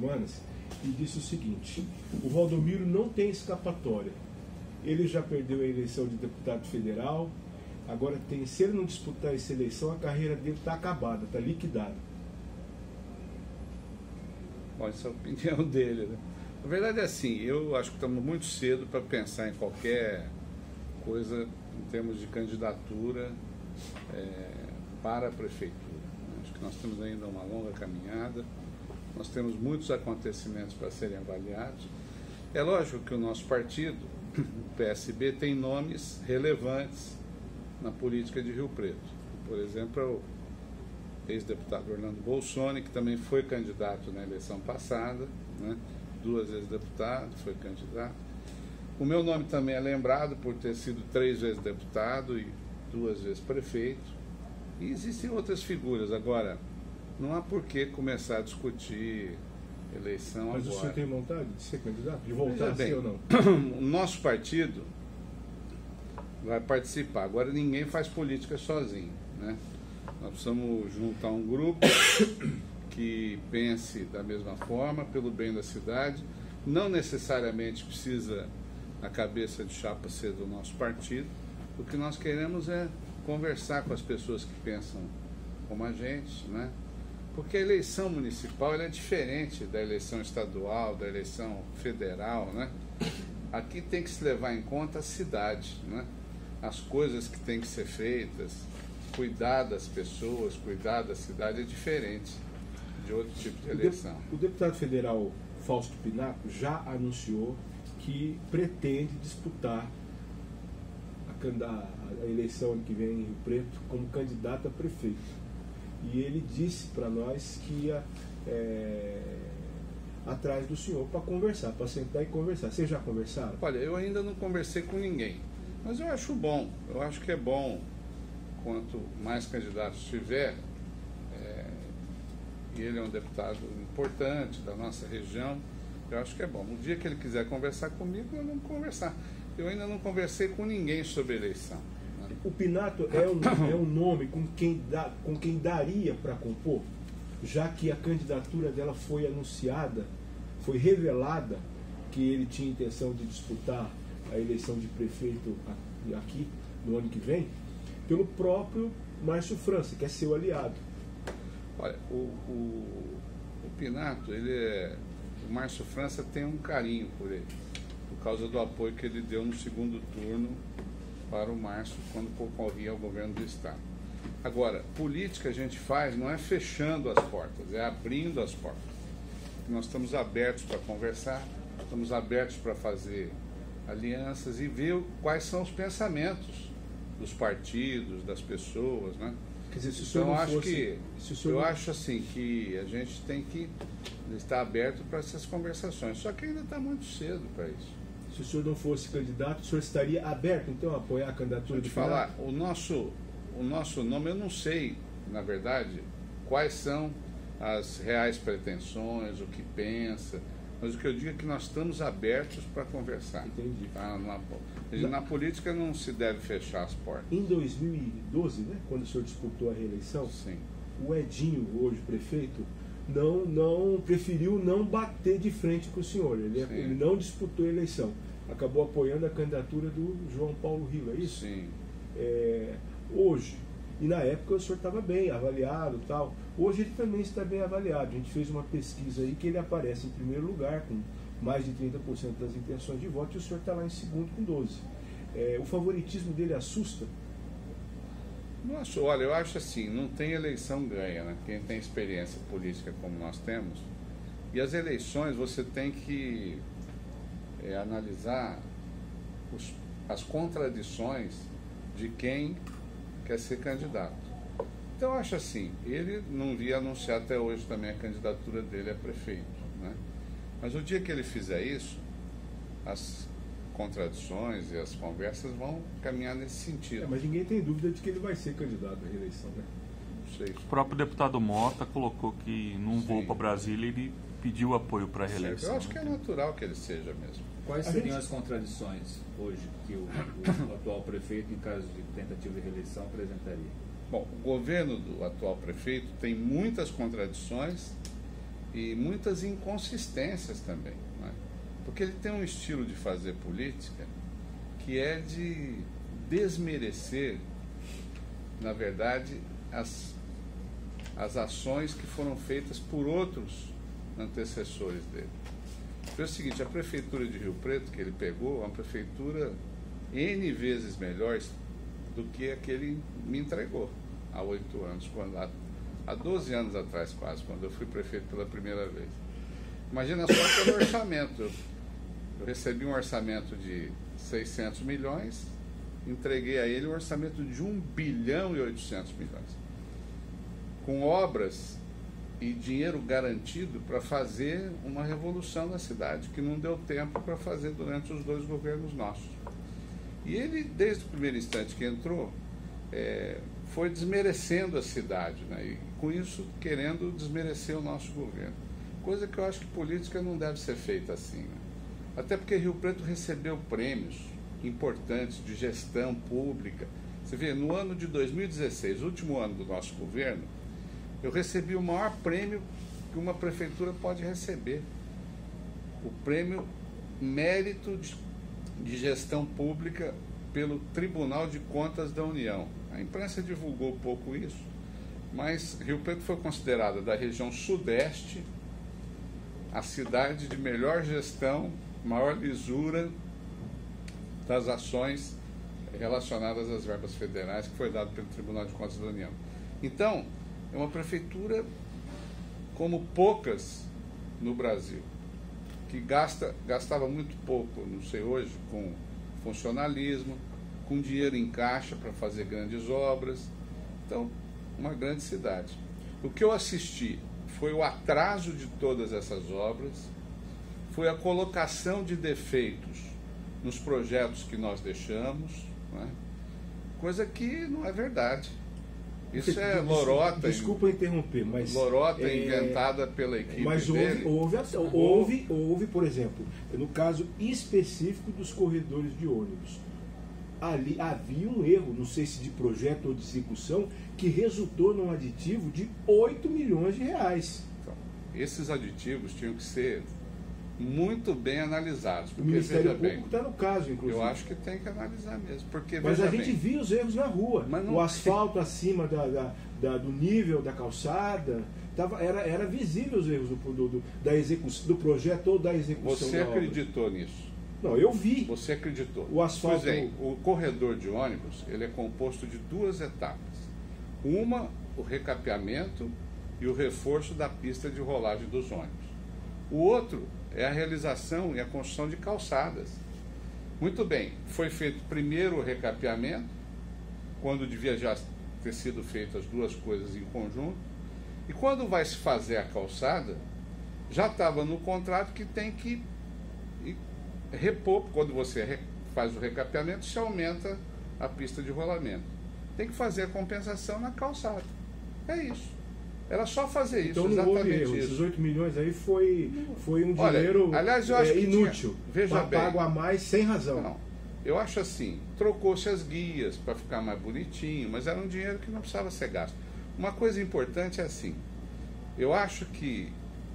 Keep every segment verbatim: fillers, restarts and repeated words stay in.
semanas e disse o seguinte: o Valdomiro não tem escapatória. Ele já perdeu a eleição de deputado federal, agora tem, se ele não disputar essa eleição, a carreira dele está acabada, está liquidada. Bom, essa é a opinião dele, né? Na verdade é assim, eu acho que estamos muito cedo para pensar em qualquer coisa em termos de candidatura é, para a prefeitura. Acho que nós temos ainda uma longa caminhada, nós temos muitos acontecimentos para serem avaliados. É lógico que o nosso partido, o P S B, tem nomes relevantes na política de Rio Preto. Por exemplo, é o ex-deputado Orlando Bolsoni, que também foi candidato na eleição passada, né? Duas vezes deputado, foi candidato. O meu nome também é lembrado por ter sido três vezes deputado e duas vezes prefeito. E existem outras figuras. Agora, não há por que começar a discutir eleição Mas agora. Mas o senhor tem vontade de ser candidato? De voltar a ser ou não? O nosso partido vai participar. Agora, ninguém faz política sozinho, né? Nós precisamos juntar um grupo que pense da mesma forma, pelo bem da cidade. Não necessariamente precisa a cabeça de chapa ser do nosso partido. O que nós queremos é conversar com as pessoas que pensam como a gente, né? Porque a eleição municipal ela é diferente da eleição estadual, da eleição federal, né? Aqui tem que se levar em conta a cidade, né? As coisas que têm que ser feitas, cuidar das pessoas, cuidar da cidade é diferente de outro tipo de eleição. O deputado federal Fausto Pinaco já anunciou que pretende disputar a, a eleição ano que vem em Rio Preto como candidato a prefeito. E ele disse para nós que ia é, atrás do senhor para conversar, para sentar e conversar. Vocês já conversaram? Olha, eu ainda não conversei com ninguém, mas eu acho bom, eu acho que é bom, quanto mais candidatos tiver, é, e ele é um deputado importante da nossa região, eu acho que é bom. Um dia que ele quiser conversar comigo, eu vamos conversar. Eu ainda não conversei com ninguém sobre eleição. Né? O Pinato é um, é um nome com quem, dá, com quem daria para compor, já que a candidatura dela foi anunciada, foi revelada que ele tinha intenção de disputar a eleição de prefeito aqui no ano que vem, pelo próprio Márcio França, que é seu aliado. Olha, o, o, o Pinato, ele é, o Márcio França tem um carinho por ele, por causa do apoio que ele deu no segundo turno para o Márcio, quando concorria ao governo do Estado. Agora, política a gente faz não é fechando as portas, é abrindo as portas. Nós estamos abertos para conversar, estamos abertos para fazer alianças e ver quais são os pensamentos dos partidos, das pessoas, né? Quer dizer, se o então, senhor acho fosse, que, se o senhor eu não... acho assim que a gente tem que estar aberto para essas conversações, só que ainda está muito cedo para isso. Se o senhor não fosse candidato, o senhor estaria aberto, então, a apoiar a candidatura de falar, o nosso, o nosso nome, eu não sei, na verdade, quais são as reais pretensões, o que pensa, mas o que eu digo é que nós estamos abertos para conversar. Entendi. Tá? Na, na, na política não se deve fechar as portas. Em dois mil e doze, né, quando o senhor disputou a reeleição, sim, o Edinho, hoje prefeito, não, não preferiu não bater de frente com o senhor. Ele, ele não disputou a eleição. Acabou apoiando a candidatura do João Paulo Rio, é isso? Sim. É, hoje, e na época o senhor estava bem avaliado e tal. Hoje ele também está bem avaliado. A gente fez uma pesquisa aí que ele aparece em primeiro lugar com mais de trinta por cento das intenções de voto e o senhor está lá em segundo com doze por cento. É, o favoritismo dele assusta? Nossa, olha, eu acho assim, não tem eleição ganha, né? Quem tem experiência política como nós temos, e as eleições você tem que é, analisar os, as contradições de quem quer ser candidato. Então eu acho assim, ele não via anunciar até hoje também a candidatura dele a prefeito, né? Mas o dia que ele fizer isso, as contradições e as conversas vão caminhar nesse sentido. É, mas ninguém tem dúvida de que ele vai ser candidato à reeleição, né? Não sei. O próprio deputado Mota colocou que num Sim. voo para Brasília ele pediu apoio para a reeleição. Eu acho que é natural que ele seja mesmo. Quais seriam as contradições hoje que o, o atual prefeito, em caso de tentativa de reeleição, apresentaria? Bom, o governo do atual prefeito tem muitas contradições e muitas inconsistências também, né? Porque ele tem um estilo de fazer política que é de desmerecer, na verdade, as, as ações que foram feitas por outros antecessores dele. É o seguinte, a prefeitura de Rio Preto, que ele pegou, é uma prefeitura N vezes melhor do que a que ele me entregou há oito anos, quando, há, há doze anos atrás quase, quando eu fui prefeito pela primeira vez. Imagina só pelo orçamento. Eu, eu recebi um orçamento de seiscentos milhões, entreguei a ele um orçamento de um bilhão e oitocentos milhões, com obras e dinheiro garantido para fazer uma revolução na cidade, que não deu tempo para fazer durante os dois governos nossos. E ele, desde o primeiro instante que entrou, é, foi desmerecendo a cidade, né? E com isso querendo desmerecer o nosso governo. Coisa que eu acho que política não deve ser feita assim, né? Até porque Rio Preto recebeu prêmios importantes de gestão pública. Você vê, no ano de dois mil e dezesseis, último ano do nosso governo, eu recebi o maior prêmio que uma prefeitura pode receber. O prêmio Mérito de, de Gestão Pública pelo Tribunal de Contas da União. A imprensa divulgou pouco isso, mas Rio Preto foi considerada da região sudeste a cidade de melhor gestão, maior lisura das ações relacionadas às verbas federais que foi dado pelo Tribunal de Contas da União. Então, é uma prefeitura como poucas no Brasil, que gasta, gastava muito pouco, não sei hoje, com funcionalismo, com dinheiro em caixa para fazer grandes obras. Então, uma grande cidade. O que eu assisti foi o atraso de todas essas obras, foi a colocação de defeitos nos projetos que nós deixamos, né? Coisa que não é verdade. Isso é lorota. Desculpa interromper, mas... Lorota é, inventada pela equipe mas dele. Houve, houve, houve, houve, por exemplo, no caso específico dos corredores de ônibus, ali havia um erro, não sei se de projeto ou de execução, que resultou num aditivo de oito milhões de reais. Então, esses aditivos tinham que ser muito bem analisados. O Porque, Ministério veja Público bem, está no caso, inclusive. eu acho que tem que analisar mesmo. Porque, Mas veja a gente bem, via os erros na rua. Mas não- O asfalto acima da, da- da- do nível da calçada, tava, era, era visível os erros do, do, do- da execução, do projeto ou da execução você da obra. acreditou nisso. Não, eu vi. Você acreditou. O asfalto- Pois bem, o corredor de ônibus, ele é composto de duas etapas. Uma, o recapeamento e o reforço da pista de rolagem dos ônibus. O outro é a realização e a construção de calçadas. Muito bem, foi feito primeiro o recapeamento, quando devia já ter sido feitas as duas coisas em conjunto, e quando vai se fazer a calçada, já estava no contrato que tem que ir repor, quando você re- faz o recapeamento, se aumenta a pista de rolamento. Tem que fazer a compensação na calçada. É isso. Era só fazer isso, Então não houve exatamente erro. isso. Esses oito milhões aí foi, foi um Olha, dinheiro aliás, eu acho é, que inútil. tinha- veja pa- bem. pago a mais sem razão. Não, eu acho assim, trocou-se as guias para ficar mais bonitinho, mas era um dinheiro que não precisava ser gasto. Uma coisa importante é assim, eu acho que,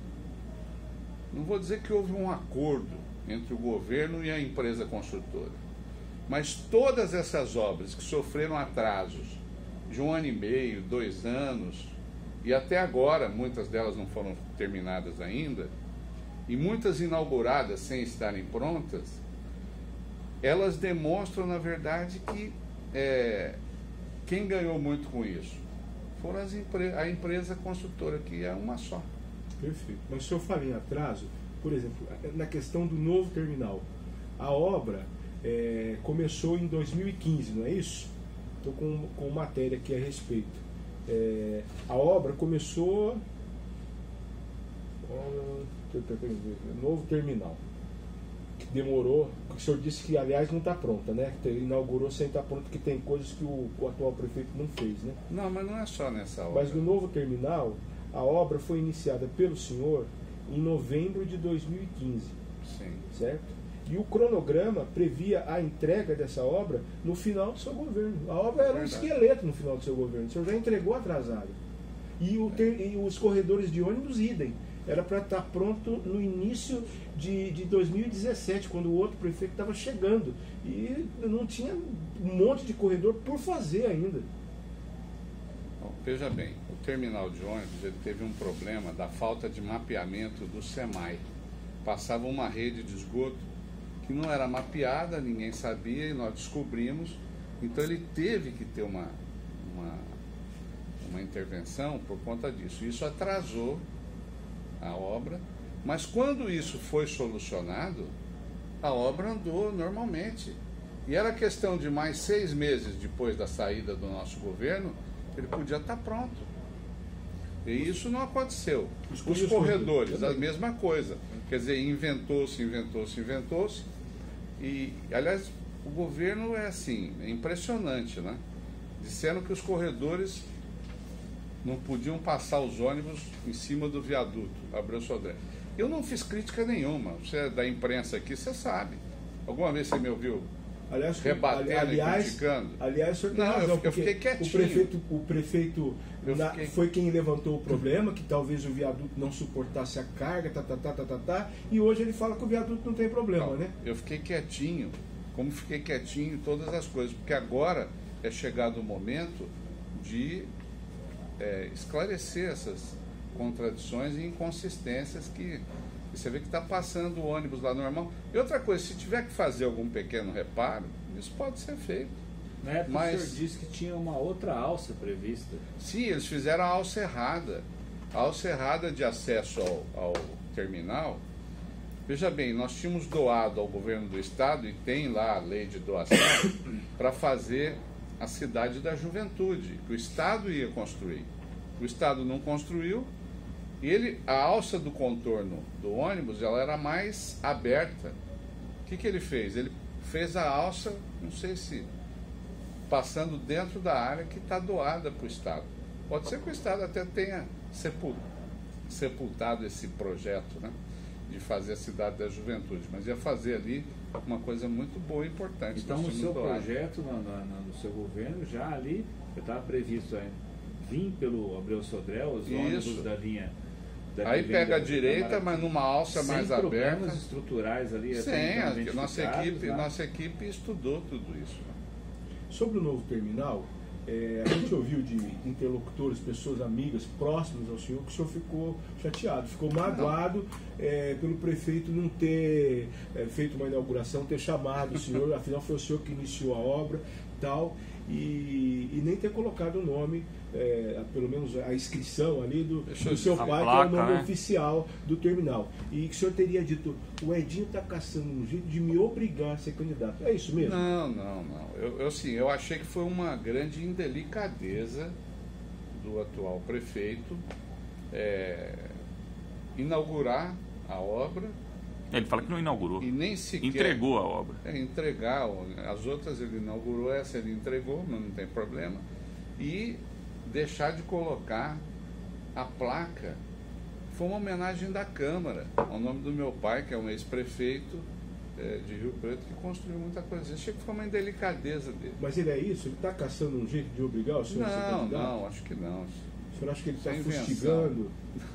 não vou dizer que houve um acordo entre o governo e a empresa construtora, mas todas essas obras que sofreram atrasos de um ano e meio, dois anos, e até agora muitas delas não foram terminadas ainda, e muitas inauguradas sem estarem prontas, elas demonstram, na verdade, que é, quem ganhou muito com isso foram as empre- a empresa construtora, que é uma só. Perfeito. Mas se eu falei em atraso, por exemplo, na questão do novo terminal, a obra é, começou em dois mil e quinze, não é isso? Estou com, com matéria aqui a respeito. É, a obra começou. ó, Novo terminal. Que demorou. O senhor disse que, aliás, não está pronta, né? Que inaugurou sem estar pronto, que tem coisas que o, o atual prefeito não fez, né? Não, mas não é só nessa obra. Mas no novo terminal, a obra foi iniciada pelo senhor em novembro de dois mil e quinze, Sim. certo? E o cronograma previa a entrega dessa obra no final do seu governo. A obra era um Verdade. esqueleto no final do seu governo. O senhor já entregou atrasado. E, o ter- e os corredores de ônibus idem. era para estar pronto no início de, de dois mil e dezessete, quando o outro prefeito estava chegando. E não tinha um monte de corredor por fazer ainda. Bom, veja bem, o terminal de ônibus ele teve um problema da falta de mapeamento do SEMAI. Passava uma rede de esgoto que não era mapeada, ninguém sabia e nós descobrimos. Então ele teve que ter uma, uma, uma intervenção por conta disso. Isso atrasou a obra, mas quando isso foi solucionado, a obra andou normalmente. E era questão de mais seis meses depois da saída do nosso governo, ele podia estar pronto. E isso não aconteceu. Os, Os corredores, a mesma coisa. Quer dizer, inventou-se, inventou-se, inventou-se. E, aliás, o governo é assim, é impressionante, né? Disseram que os corredores não podiam passar os ônibus em cima do viaduto, Abreu Sodré. Eu não fiz crítica nenhuma. Você é da imprensa aqui, você sabe. Alguma vez você me ouviu aliás, rebatendo aliás, e criticando? Aliás, o senhor tem não, razão, eu, eu fiquei quietinho. O prefeito, o prefeito na, fiquei... foi quem levantou o problema, que talvez o viaduto não suportasse a carga, tá, tá, tá, tá, tá, tá, e hoje ele fala que o viaduto não tem problema, não, né? Eu fiquei quietinho, como fiquei quietinho em todas as coisas, porque agora é chegado o momento de é, esclarecer essas contradições e inconsistências que você vê que está passando o ônibus lá normal. E outra coisa, se tiver que fazer algum pequeno reparo, isso pode ser feito. Na época Mas... o senhor disse que tinha uma outra alça prevista. Sim, eles fizeram a alça errada. A alça errada de acesso ao, ao terminal. Veja bem, nós tínhamos doado ao governo do estado, e tem lá a lei de doação, para fazer a cidade da juventude, que o estado ia construir. O estado não construiu, e ele, a alça do contorno do ônibus, ela era mais aberta. O que, que ele fez? Ele fez a alça, não sei se passando dentro da área que está doada para o estado. Pode ser que o estado até tenha sepultado esse projeto, né, de fazer a cidade da juventude, mas ia fazer ali uma coisa muito boa e importante. Então, no seu doado. projeto, no, no, no seu governo, já ali estava previsto é, vir pelo Abreu Sodré, os Isso. ônibus da linha. Da Aí pega a direita, mas numa alça sem mais problemas aberta. estruturais ali. Sim, a nossa equipe, né? nossa equipe estudou tudo isso. Sobre o novo terminal, é, a gente ouviu de interlocutores, pessoas amigas, próximas ao senhor, que o senhor ficou chateado, ficou magoado é, pelo prefeito não ter é, feito uma inauguração, ter chamado o senhor, afinal foi o senhor que iniciou a obra tal, e, e nem ter colocado o nome, é, pelo menos a inscrição ali do, do seu pai, placa, que é o nome né? oficial do terminal. E que o senhor teria dito, o Edinho está caçando um jeito de me obrigar a ser candidato. É isso mesmo? Não, não, não. Eu, eu, sim, eu achei que foi uma grande indelicadeza do atual prefeito é, inaugurar a obra. Ele fala que não inaugurou. E nem sequer entregou a obra. É, entregar. As outras ele inaugurou, essa ele entregou, mas não tem problema. E deixar de colocar a placa. Foi uma homenagem da Câmara ao nome do meu pai, que é um ex-prefeito é, de Rio Preto, que construiu muita coisa. Achei que foi uma indelicadeza dele. Mas ele é isso? Ele está caçando um jeito de obrigar o senhor não, a ser candidato? Não, acho que não. O senhor acha que ele está invenção. fustigando?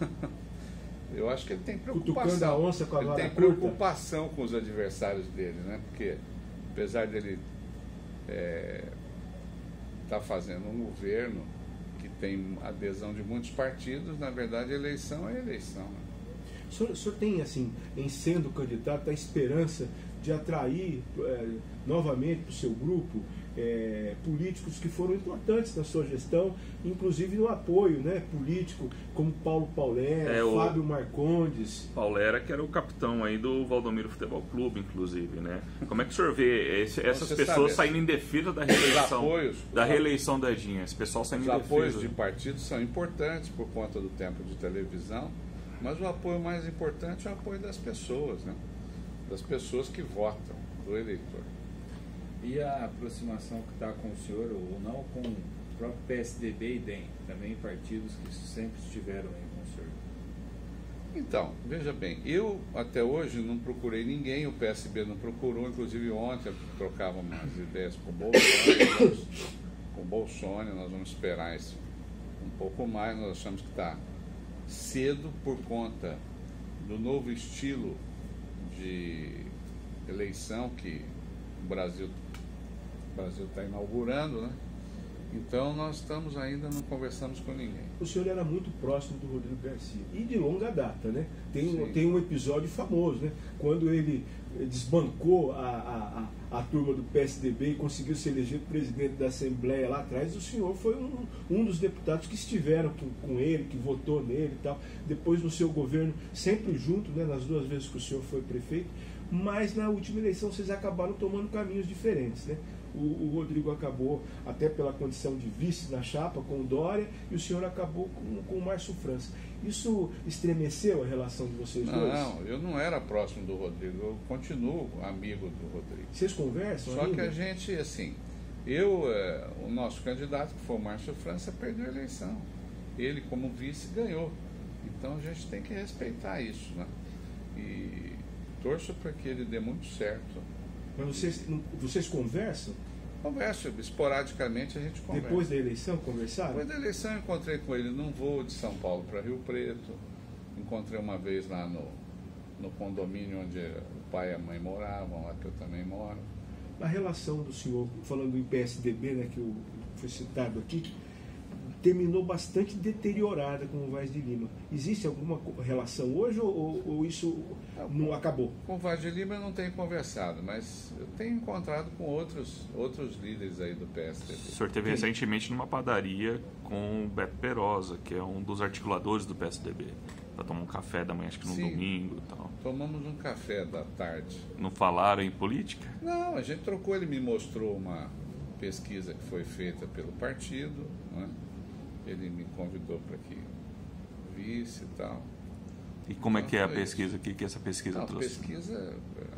Eu acho que ele tem preocupação. Cutucando a onça com a ele vara tem curta. preocupação com os adversários dele, né? Porque apesar dele estar é, tá fazendo um governo que tem adesão de muitos partidos, na verdade a eleição é eleição. Né? O senhor, o senhor tem, assim, em sendo candidato, a esperança de atrair é, novamente para o seu grupo é, políticos que foram importantes na sua gestão, inclusive no apoio, né, político, como Paulo Paulera, é, Fábio Marcondes. Paulera, que era o capitão aí do Valdomiro Futebol Clube, inclusive, né? Como é que o senhor vê esse, essas Você pessoas sabe, saindo em defesa da reeleição, apoios, da reeleição da Edinha? Esse pessoal saindo os em defesa. Os apoios de partidos são importantes por conta do tempo de televisão, mas o apoio mais importante é o apoio das pessoas, né? Das pessoas que votam, do eleitor. E a aproximação que está com o senhor, ou não, com o próprio P S D B e D E M, também partidos que sempre estiveram aí com o senhor? Então, veja bem, eu até hoje não procurei ninguém, o P S B não procurou, inclusive ontem eu trocava umas ideias com o Bolsonaro, com o Bolsonaro, nós vamos esperar esse um pouco mais, nós achamos que está cedo por conta do novo estilo de eleição que o Brasil o Brasil está inaugurando, né? Então nós estamos ainda, não conversamos com ninguém. O senhor era muito próximo do Rodrigo Garcia, e de longa data, né? Tem, um, tem um episódio famoso, né? Quando ele desbancou a, a, a, a turma do P S D B e conseguiu se eleger presidente da Assembleia lá atrás, o senhor foi um, um dos deputados que estiveram com, com ele, que votou nele e tal. Depois no seu governo, sempre junto, né? Nas duas vezes que o senhor foi prefeito, mas na última eleição vocês acabaram tomando caminhos diferentes, né? O, o Rodrigo acabou até pela condição de vice na chapa com o Dória, e o senhor acabou com, com o Márcio França. Isso estremeceu a relação de vocês não, dois? Não, eu não era próximo do Rodrigo, eu continuo amigo do Rodrigo. Vocês conversam Só ainda? que a gente, assim, eu, é, o nosso candidato, que foi o Márcio França, perdeu a eleição. Ele, como vice, ganhou. Então a gente tem que respeitar isso, né? E torço para que ele dê muito certo. Mas vocês, vocês conversam? Converso, esporadicamente a gente conversa. Depois da eleição, conversaram? Depois da eleição eu encontrei com ele num voo de São Paulo para Rio Preto. Encontrei uma vez lá no, no condomínio onde o pai e a mãe moravam, lá que eu também moro. A relação do senhor, falando em P S D B, né, que o, foi citado aqui, terminou bastante deteriorada com o Vaz de Lima. Existe alguma relação hoje ou, ou isso não acabou? Com o Vaz de Lima eu não tenho conversado, mas eu tenho encontrado com outros, outros líderes aí do P S D B. O senhor esteve recentemente numa padaria com o Beto Perosa, que é um dos articuladores do P S D B, para tomar um café da manhã, acho que no Sim, domingo e tal. Tomamos um café da tarde. Não falaram em política? Não, a gente trocou, ele me mostrou uma pesquisa que foi feita pelo partido, né? Ele me convidou para que visse e tal. E como então, é que é a pesquisa? O que, que essa pesquisa Não, trouxe? A pesquisa,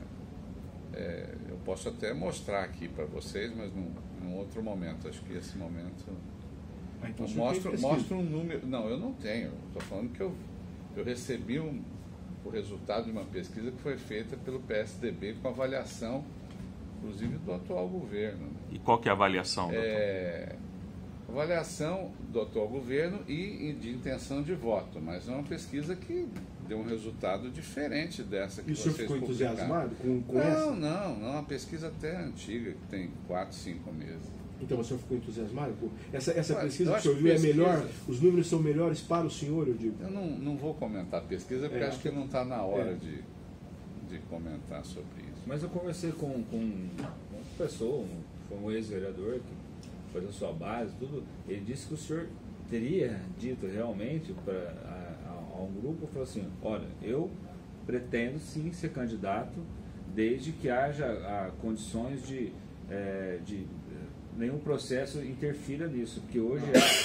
é, eu posso até mostrar aqui para vocês, mas num, num outro momento. Acho que esse momento... Ah, então eu mostro, mostro um número... Não, eu não tenho. Estou falando que eu, eu recebi um, o resultado de uma pesquisa que foi feita pelo P S D B com avaliação, inclusive, do atual governo. E qual que é a avaliação? É... Avaliação do atual governo e de intenção de voto, mas é uma pesquisa que deu um resultado diferente dessa que e vocês publicaram. E o senhor ficou publicaram. entusiasmado com, com não, essa? Não, não, não, uma pesquisa até antiga, que tem quatro, cinco meses. Então o senhor ficou entusiasmado? Com essa essa Olha, pesquisa que o eu senhor acho viu é pesquisa- melhor? Os números são melhores para o senhor, eu digo? Eu não, não vou comentar a pesquisa, porque É, acho que não está na hora é. de, de comentar sobre isso. Mas eu conversei com, com uma pessoa, um, foi um ex-vereador que fazia sua base, tudo. Ele disse que o senhor teria dito realmente para a, a, a um grupo, falou assim, olha, eu pretendo sim ser candidato desde que haja a, condições de, é, de nenhum processo interfira nisso, porque hoje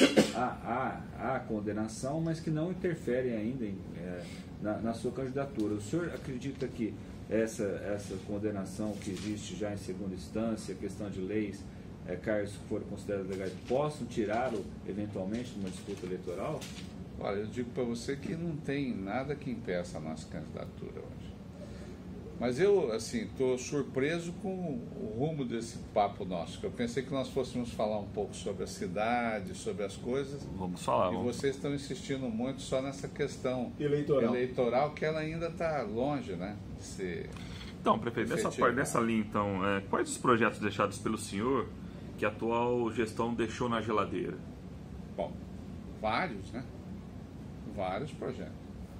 há, há, há condenação, mas que não interferem ainda em, é, na, na sua candidatura. O senhor acredita que essa, essa condenação que existe já em segunda instância, questão de leis, é, cargos que forem considerados legais, possam tirá-lo eventualmente de uma disputa eleitoral? Olha, eu digo para você que não tem nada que impeça a nossa candidatura hoje. Mas eu, assim, estou surpreso com o rumo desse papo nosso, que eu pensei que nós fôssemos falar um pouco sobre a cidade, sobre as coisas. Vamos falar. E Vamos. vocês estão insistindo muito só nessa questão Eleitoral. eleitoral, que ela ainda está longe, né, de ser... Então, prefeito, nessa, Efetivo. parte, nessa linha, então, é, quais os projetos deixados pelo senhor que a atual gestão deixou na geladeira? Bom, vários, né? Vários projetos.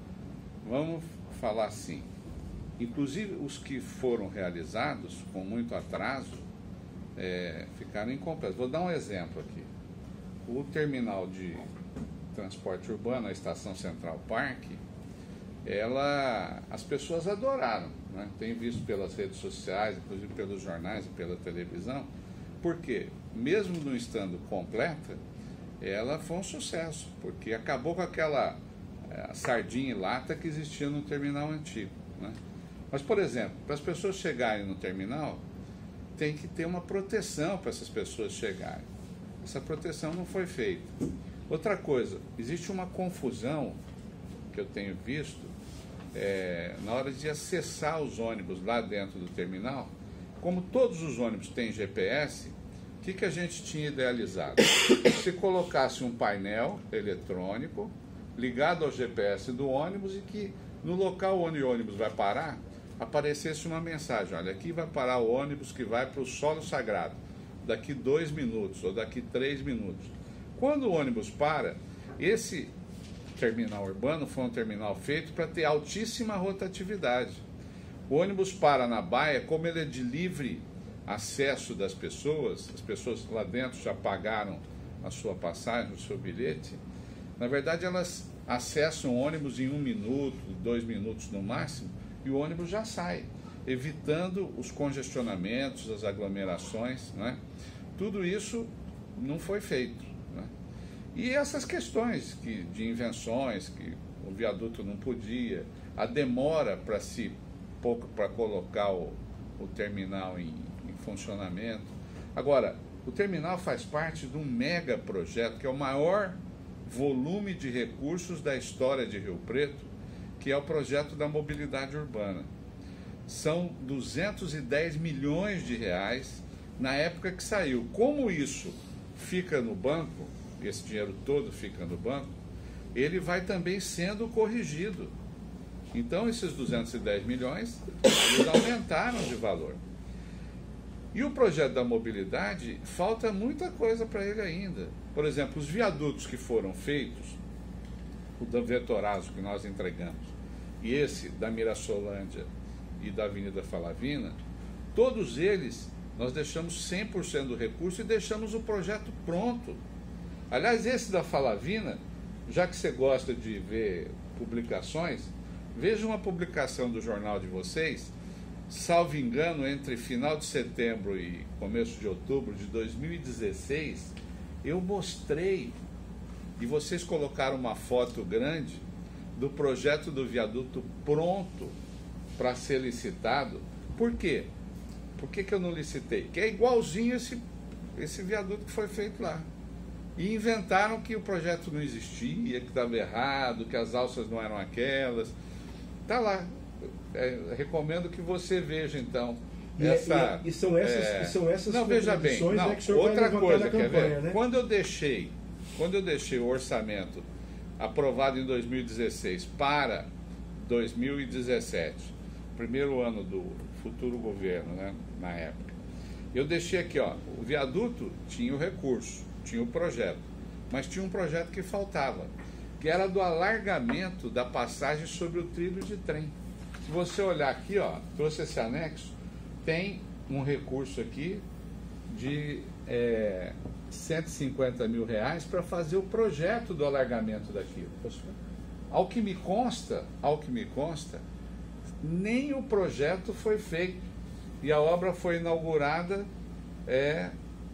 Vamos falar assim, inclusive os que foram realizados com muito atraso, é, ficaram incompletos. Vou dar um exemplo aqui. O terminal de transporte urbano, a Estação Central Parque, ela, as pessoas adoraram, né? Tem visto pelas redes sociais, inclusive pelos jornais e pela televisão, porque mesmo não estando completa, ela foi um sucesso, porque acabou com aquela é, sardinha em lata que existia no terminal antigo, né? Mas, por exemplo, para as pessoas chegarem no terminal, tem que ter uma proteção para essas pessoas chegarem. Essa proteção não foi feita. Outra coisa, existe uma confusão que eu tenho visto é, na hora de acessar os ônibus lá dentro do terminal. Como todos os ônibus têm G P S, o que, que a gente tinha idealizado? Se colocasse um painel eletrônico ligado ao G P S do ônibus e que no local onde o ônibus vai parar, aparecesse uma mensagem: olha, aqui vai parar o ônibus que vai para o solo sagrado, daqui dois minutos ou daqui três minutos. Quando o ônibus para, esse terminal urbano foi um terminal feito para ter altíssima rotatividade. O ônibus para na baia, como ele é de livre acesso das pessoas, as pessoas lá dentro já pagaram a sua passagem, o seu bilhete, na verdade elas acessam o ônibus em um minuto, dois minutos no máximo, e o ônibus já sai, evitando os congestionamentos, as aglomerações, né? Tudo isso não foi feito, né? E essas questões que, de invenções, que o viaduto não podia, a demora para se pouco para colocar o, o terminal em, em funcionamento. Agora, o terminal faz parte de um mega projeto, que é o maior volume de recursos da história de Rio Preto, que é o projeto da mobilidade urbana. São duzentos e dez milhões de reais na época que saiu. Como isso fica no banco, esse dinheiro todo fica no banco, ele vai também sendo corrigido. Então, esses duzentos e dez milhões, eles aumentaram de valor. E o projeto da mobilidade, falta muita coisa para ele ainda. Por exemplo, os viadutos que foram feitos, o da Vetorazzo que nós entregamos, e esse da Mirassolândia e da Avenida Falavina, todos eles nós deixamos cem por cento do recurso e deixamos o projeto pronto. Aliás, esse da Falavina, já que você gosta de ver publicações, veja uma publicação do jornal de vocês, salvo engano, entre final de setembro e começo de outubro de dois mil e dezesseis, eu mostrei, e vocês colocaram uma foto grande do projeto do viaduto pronto para ser licitado. Por quê? Por que que eu não licitei? Que é igualzinho esse, esse viaduto que foi feito lá. E inventaram que o projeto não existia, que estava errado, que as alças não eram aquelas. Está lá. É, recomendo que você veja, então. E, essa, é, e, e são essas, é, e são essas não, veja bem, não, né, que o senhor outra vai coisa, na quer campanha, ver? Né? Quando eu deixei, quando eu deixei o orçamento aprovado em dois mil e dezesseis para dois mil e dezessete, primeiro ano do futuro governo, né, na época, eu deixei aqui, ó, o viaduto tinha o recurso, tinha o projeto, mas tinha um projeto que faltava, que era do alargamento da passagem sobre o trilho de trem. Se você olhar aqui, ó, trouxe esse anexo, tem um recurso aqui de é, cento e cinquenta mil reais para fazer o projeto do alargamento daquilo. Ao que me consta, ao que me consta, nem o projeto foi feito. E a obra foi inaugurada, é,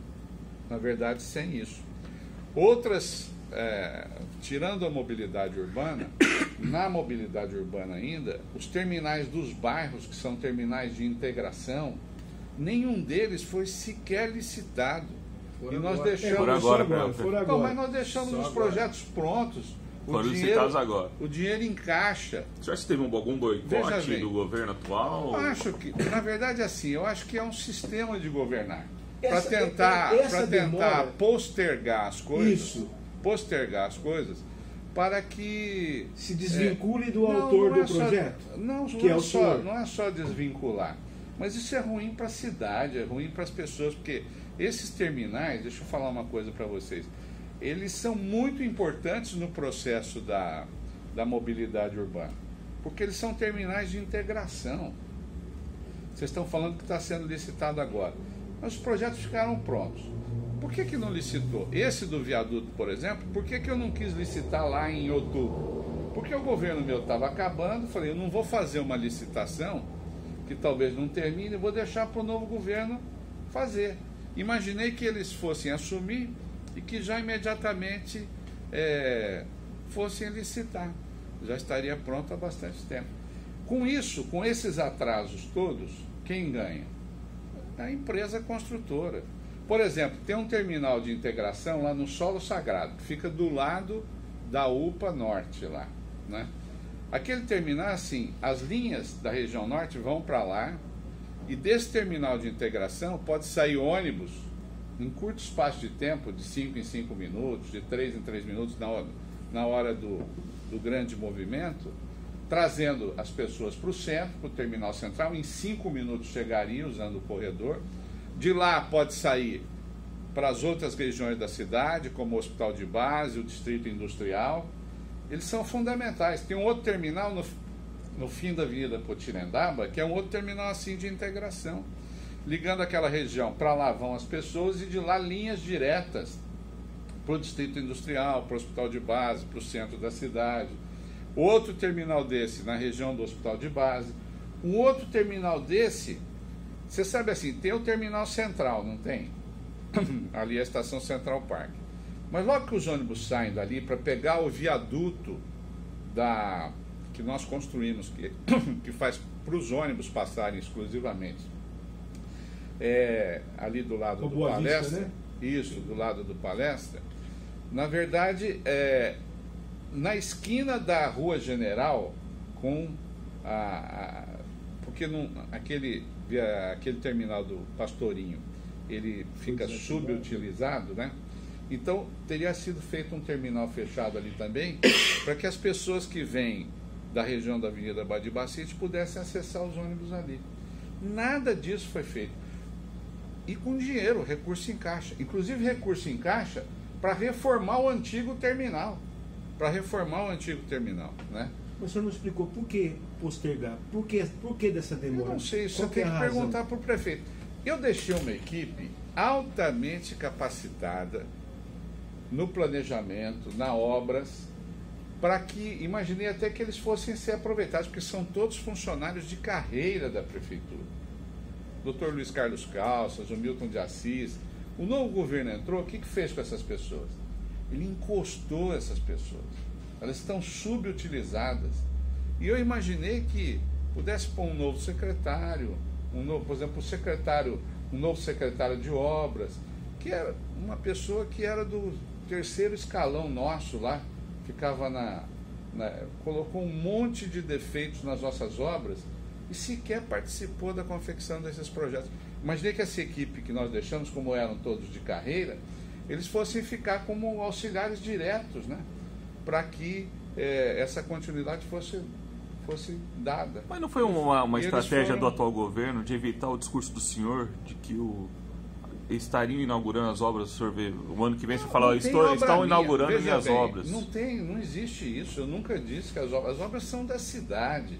na verdade, sem isso. Outras, é, tirando a mobilidade urbana, na mobilidade urbana ainda, os terminais dos bairros, que são terminais de integração, nenhum deles foi sequer licitado. Por e nós agora. deixamos... Por agora, agora, por agora. Não, mas nós deixamos Só os agora. projetos prontos. O Foram dinheiro, licitados agora. O dinheiro encaixa. O senhor acha que teve um, algum Veja boicote bem. do governo atual? Eu acho que, na verdade, assim, eu acho que é um sistema de governar. Para Essa- tentar, essa pra tentar demora- postergar as coisas. Isso. Postergar as coisas para que Se desvincule do Não, autor não é do só- projeto. não, que não é é o só, senhor. não é só desvincular. Mas isso é ruim para a cidade, é ruim para as pessoas, porque esses terminais, deixa eu falar uma coisa para vocês, eles são muito importantes no processo da, da mobilidade urbana, porque eles são terminais de integração. Vocês estão falando que está sendo licitado agora, mas os projetos ficaram prontos. Por que que não licitou? Esse do viaduto, por exemplo, por que que eu não quis licitar lá em outubro? Porque o governo meu estava acabando, falei, eu não vou fazer uma licitação que talvez não termine, eu vou deixar para o novo governo fazer. Imaginei que eles fossem assumir e que já imediatamente é, fossem licitar. Já estaria pronto há bastante tempo. Com isso, com esses atrasos todos, quem ganha? A empresa construtora. Por exemplo, tem um terminal de integração lá no Solo Sagrado, que fica do lado da U P A Norte lá, né? Aquele terminal, assim, as linhas da região norte vão para lá, e desse terminal de integração pode sair ônibus em curto espaço de tempo, de cinco em cinco minutos, de três em três minutos, na, na hora do, do grande movimento, trazendo as pessoas para o centro, para o terminal central. Em cinco minutos chegaria usando o corredor. De lá pode sair para as outras regiões da cidade, como o Hospital de Base, o Distrito Industrial. Eles são fundamentais. Tem um outro terminal no, no fim da Avenida Potirendaba, que é um outro terminal assim de integração, ligando aquela região. Para lá vão as pessoas e de lá linhas diretas para o Distrito Industrial, para o Hospital de Base, para o centro da cidade. Outro terminal desse na região do Hospital de Base. Um outro terminal desse, você sabe assim, tem o terminal central, não tem? Ali é a Estação Central Park. Mas logo que os ônibus saem dali para pegar o viaduto da, que nós construímos, que, que faz para os ônibus passarem exclusivamente, é, ali do lado Com do Boa Palestra, Vista, né? Isso, do lado do Palestra, na verdade, é, na esquina da Rua General, com a, a porque não, aquele, aquele terminal do Pastorinho, ele fica subutilizado, né? Então, teria sido feito um terminal fechado ali também, para que as pessoas que vêm da região da Avenida Badibacite pudessem acessar os ônibus ali. Nada disso foi feito. E com dinheiro, recurso em caixa. Inclusive recurso em caixa para reformar o antigo terminal. Para reformar o antigo terminal, né? Mas o senhor não explicou por que postergar? Por que, por que dessa demora? Eu não sei, isso Qual você tem é que a razão? perguntar para o prefeito. Eu deixei uma equipe altamente capacitada no planejamento, na obras, para que, imaginei até que eles fossem ser aproveitados, porque são todos funcionários de carreira da prefeitura. doutor Luiz Carlos Calças, o Milton de Assis. O novo governo entrou, o que, que fez com essas pessoas? Ele encostou essas pessoas. Elas estão subutilizadas. E eu imaginei que pudesse pôr um novo secretário, um novo, por exemplo, o secretário, um novo secretário de obras, que era uma pessoa que era do terceiro escalão nosso lá, ficava na, na... colocou um monte de defeitos nas nossas obras e sequer participou da confecção desses projetos. Imaginei que essa equipe que nós deixamos, como eram todos de carreira, eles fossem ficar como auxiliares diretos, né? Para que eh, essa continuidade fosse, fosse dada. Mas não foi uma, uma estratégia foram... do atual governo de evitar o discurso do senhor de que o estariam inaugurando as obras, o senhor vê, o ano que vem você fala, estou, estão inaugurando Veja minhas bem, obras. Não tem, não existe isso, eu nunca disse que as obras, as obras são da cidade.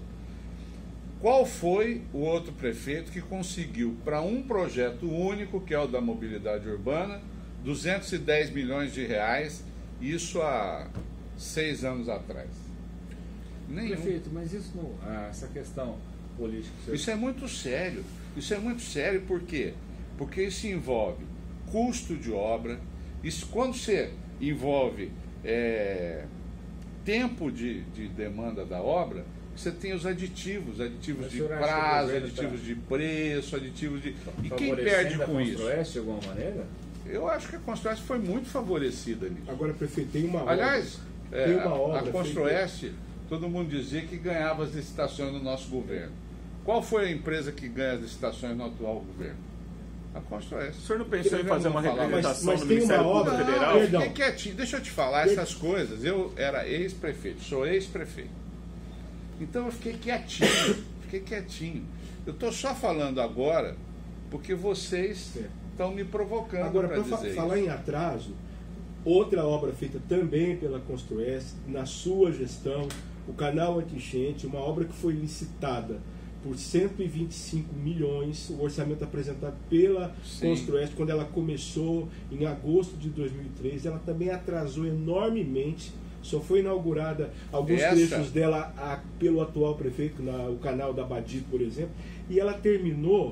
Qual foi o outro prefeito que conseguiu, para um projeto único, que é o da mobilidade urbana, duzentos e dez milhões de reais, isso há seis anos atrás? Nenhum. Prefeito, mas isso não, ah, essa questão política... Isso é muito sério, isso é muito sério, por quê? Porque isso envolve custo de obra, isso quando você envolve é, tempo de, de demanda da obra, você tem os aditivos, aditivos de prazo, aditivos de preço, aditivos de... E quem perde com isso? A Construeste de alguma maneira? Eu acho que a Construeste foi muito favorecida nisso. Agora, prefeito, tem uma obra. Aliás, é, tem uma obra a Construeste, todo mundo dizia que ganhava as licitações no nosso governo. Qual foi a empresa que ganha as licitações no atual governo? A Construeste. O senhor não pensou em fazer uma representação mas, mas no tem Ministério uma obra, Público Federal? não, Fiquei Perdão. quietinho, deixa eu te falar essas coisas. Eu era ex-prefeito, sou ex-prefeito. Então eu fiquei quietinho, fiquei quietinho. Eu estou só falando agora porque vocês estão me provocando. Agora, para para dizer fa falar isso. em atraso, outra obra feita também pela Construeste, na sua gestão, o canal anti-enchente, uma obra que foi licitada por cento e vinte e cinco milhões, o orçamento apresentado pela Sim. Construeste, quando ela começou em agosto de dois mil e três, ela também atrasou enormemente. Só foi inaugurada alguns Essa... trechos dela a, pelo atual prefeito, na, o canal da Badi, por exemplo, e ela terminou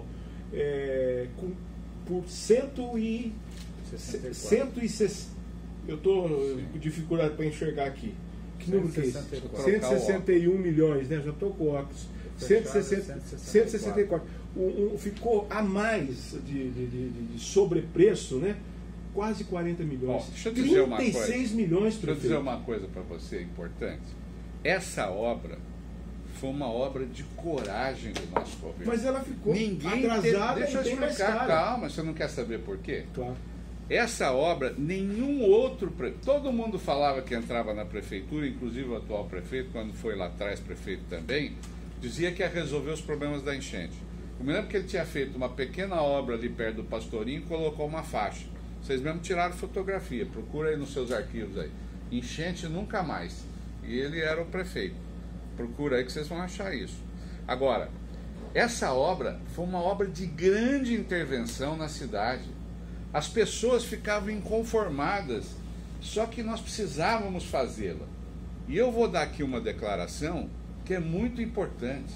é, com, por cento e sessenta e seis. Eu estou com dificuldade para enxergar aqui. Que número que é esse? cento e sessenta e um milhões, né? Já estou com óculos. cento e sessenta e quatro. Um, um, ficou a mais de, de, de, de sobrepreço, né? Quase quarenta milhões. Bom, deixa eu dizer uma trinta e seis coisa. milhões, Deixa eu dizer uma coisa para você importante. Essa obra foi uma obra de coragem do nosso governo. Mas ela ficou Ninguém atrasada. teve... Deixa eu e tem mais explicar, cara. calma, você não quer saber por quê? Claro. essa obra, nenhum outro... Pre... Todo mundo falava que entrava na prefeitura, inclusive o atual prefeito, quando foi lá atrás prefeito também, dizia que ia resolver os problemas da enchente. Eu me lembro que ele tinha feito uma pequena obra ali perto do Pastorinho e colocou uma faixa. Vocês mesmo tiraram fotografia, procura aí nos seus arquivos aí. Enchente nunca mais. E ele era o prefeito. Procura aí que vocês vão achar isso. Agora, essa obra foi uma obra de grande intervenção na cidade. As pessoas ficavam inconformadas, só que nós precisávamos fazê-la. E eu vou dar aqui uma declaração que é muito importante.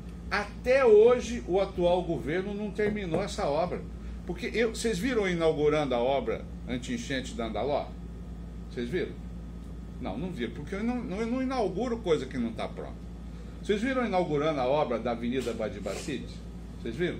Até hoje, o atual governo não terminou essa obra. Porque eu, vocês viram inaugurando a obra anti-enchente da Andaló? Vocês viram? Não, não viram, porque eu não, eu não inauguro coisa que não está pronta. Vocês viram inaugurando a obra da Avenida Badibacite? Vocês viram?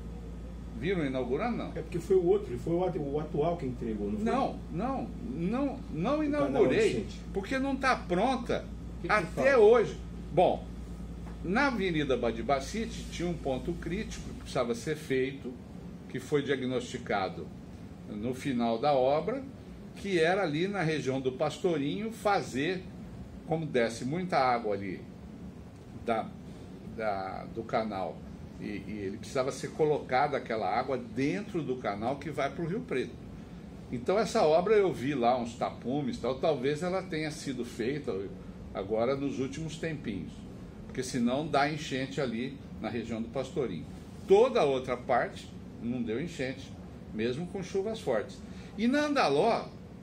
Viram inaugurando? Não. É porque foi o outro, foi o atual que entregou, não foi? Não, não, não, não inaugurei, porque não está pronta que que até fala? Hoje. Bom, na Avenida Badibacite tinha um ponto crítico que precisava ser feito, que foi diagnosticado no final da obra, que era ali na região do Pastorinho fazer, como desce muita água ali da, da, do canal, e, e ele precisava ser colocada aquela água dentro do canal que vai para o Rio Preto. Então essa obra eu vi lá uns tapumes, tal, talvez ela tenha sido feita agora nos últimos tempinhos, porque senão dá enchente ali na região do Pastorinho. Toda a outra parte não deu enchente, mesmo com chuvas fortes. E na Andaló,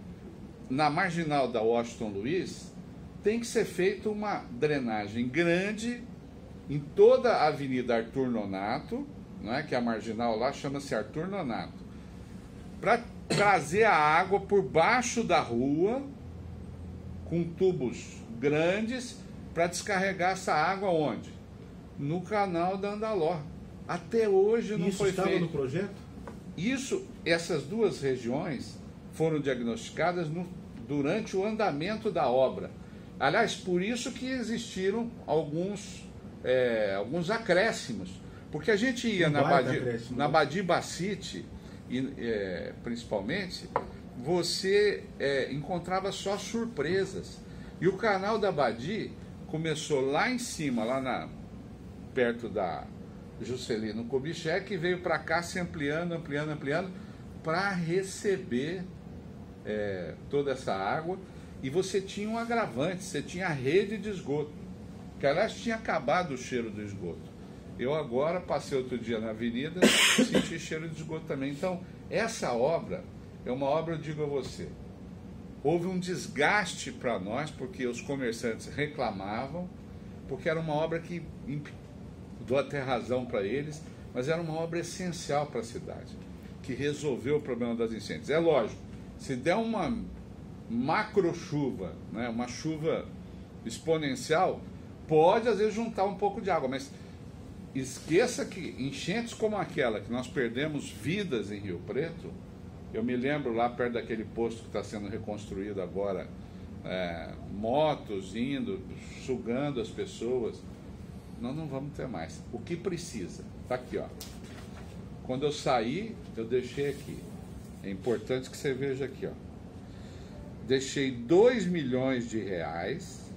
na marginal da Washington Luiz, tem que ser feita uma drenagem grande em toda a Avenida Arthur Nonato, não é? Que a marginal lá chama-se Arthur Nonato, para trazer a água por baixo da rua, com tubos grandes, para descarregar essa água onde? No canal da Andaló. Até hoje não Isso foi estava feito. no projeto? Isso, essas duas regiões foram diagnosticadas no, durante o andamento da obra. Aliás, por isso que existiram alguns, é, alguns acréscimos. Porque a gente ia um na, Badi, acréscimo, na Badibacite, e, é, principalmente, você é, encontrava só surpresas. E o canal da Badi começou lá em cima, lá na, perto da Juscelino Kubitschek, e veio para cá se ampliando, ampliando, ampliando, para receber é, toda essa água. E você tinha um agravante, você tinha a rede de esgoto, que aliás tinha acabado o cheiro do esgoto. Eu agora passei outro dia na avenida e senti cheiro de esgoto também. Então, essa obra é uma obra, eu digo a você, houve um desgaste para nós, porque os comerciantes reclamavam, porque era uma obra que, dou até razão para eles, mas era uma obra essencial para a cidade, que resolveu o problema das enchentes. É lógico, se der uma macro chuva, né, uma chuva exponencial, pode às vezes juntar um pouco de água, mas esqueça que enchentes como aquela que nós perdemos vidas em Rio Preto, eu me lembro lá perto daquele posto que está sendo reconstruído agora, é, motos indo, sugando as pessoas, nós não vamos ter mais. O que precisa? Está aqui, ó. Quando eu saí, eu deixei aqui. É importante que você veja aqui, ó. Deixei dois milhões de reais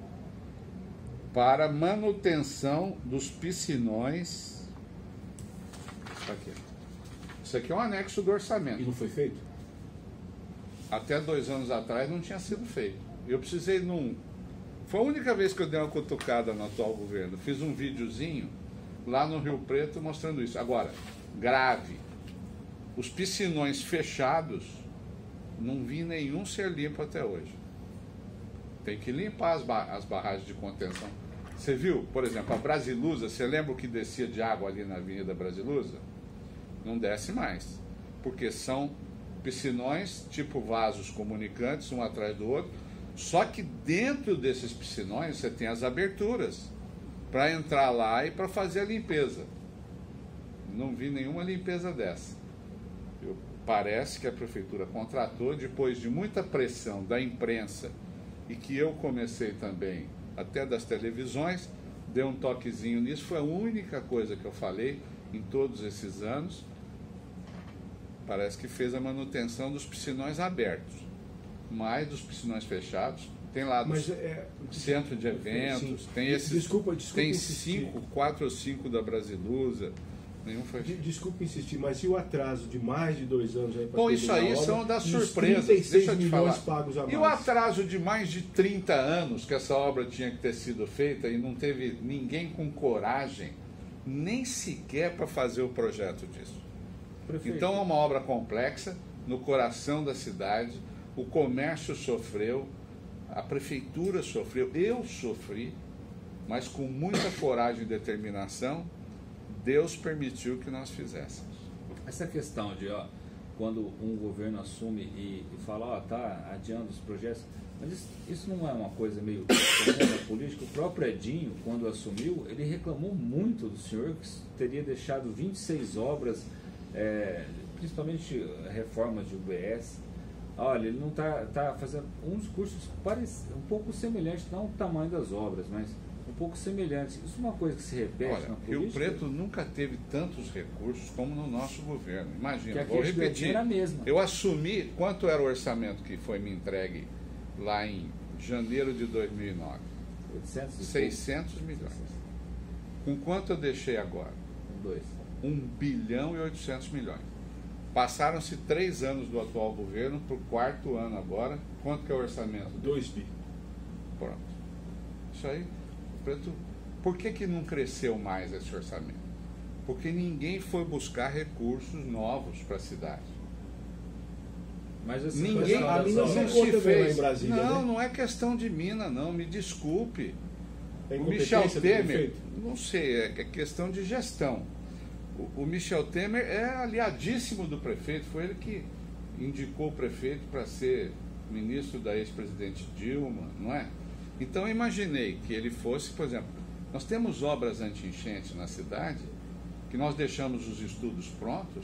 para manutenção dos piscinões. Tá aqui. Isso aqui é um anexo do orçamento. E não foi feito? Até dois anos atrás não tinha sido feito. Eu precisei num... Foi a única vez que eu dei uma cutucada no atual governo. Fiz um videozinho lá no Rio Preto mostrando isso. Agora, grave. Os piscinões fechados, não vi nenhum ser limpo até hoje. Tem que limpar as, ba as barragens de contenção. Você viu, por exemplo, a Brasilusa, você lembra o que descia de água ali na Avenida Brasilusa? Não desce mais, porque são piscinões tipo vasos comunicantes, um atrás do outro, só que dentro desses piscinões você tem as aberturas para entrar lá e para fazer a limpeza. Não vi nenhuma limpeza dessa. Eu, parece que a prefeitura contratou, depois de muita pressão da imprensa, e que eu comecei também, até das televisões, deu um toquezinho nisso, foi a única coisa que eu falei em todos esses anos. parece que fez a manutenção dos piscinões abertos, mas dos piscinões fechados. Tem lá dos é, centro de eventos, sim. tem esses. Desculpa, desculpa tem insistir. cinco, quatro ou cinco da Brasilusa. Nenhum foi. Desculpa insistir, mas e o atraso de mais de dois anos aí para Bom, isso aí são das surpresas. Deixa eu te falar. Pagos a mais. E o atraso de mais de trinta anos que essa obra tinha que ter sido feita e não teve ninguém com coragem, nem sequer para fazer o projeto disso. Prefeito. Então é uma obra complexa, no coração da cidade, o comércio sofreu. A prefeitura sofreu, eu sofri, mas com muita coragem e determinação, Deus permitiu que nós fizéssemos. Essa questão de, ó, quando um governo assume e, e fala, ó, tá adiando os projetos, mas isso, isso não é uma coisa meio política? O próprio Edinho, quando assumiu, ele reclamou muito do senhor que teria deixado vinte e seis obras, é, principalmente reformas de U B S. Olha, ele não está tá fazendo uns cursos parecidos, um pouco semelhantes, não o tamanho das obras, mas um pouco semelhantes. Isso é uma coisa que se repete. Olha, na política? Rio Preto nunca teve tantos recursos como no nosso governo. Imagina, que vou repetir. Era a mesma. Eu assumi, quanto era o orçamento que foi me entregue lá em janeiro de dois mil e nove? oitocentos seiscentos milhões. Com quanto eu deixei agora? Dois. um bilhão e oitocentos milhões. Passaram-se três anos do atual governo para o quarto ano agora. Quanto que é o orçamento? dois bi. Pronto. Isso aí. Preto, por que que não cresceu mais esse orçamento? Porque ninguém foi buscar recursos novos para a cidade. Mas esse ninguém a mina não não se fez. Em Brasília, não, né? não é questão de mina, não. Me desculpe. Tem o Michel Temer, não sei, é questão de gestão. O Michel Temer é aliadíssimo do prefeito, foi ele que indicou o prefeito para ser ministro da ex-presidente Dilma, não é? Então eu imaginei que ele fosse, por exemplo, nós temos obras anti-enchente na cidade, que nós deixamos os estudos prontos,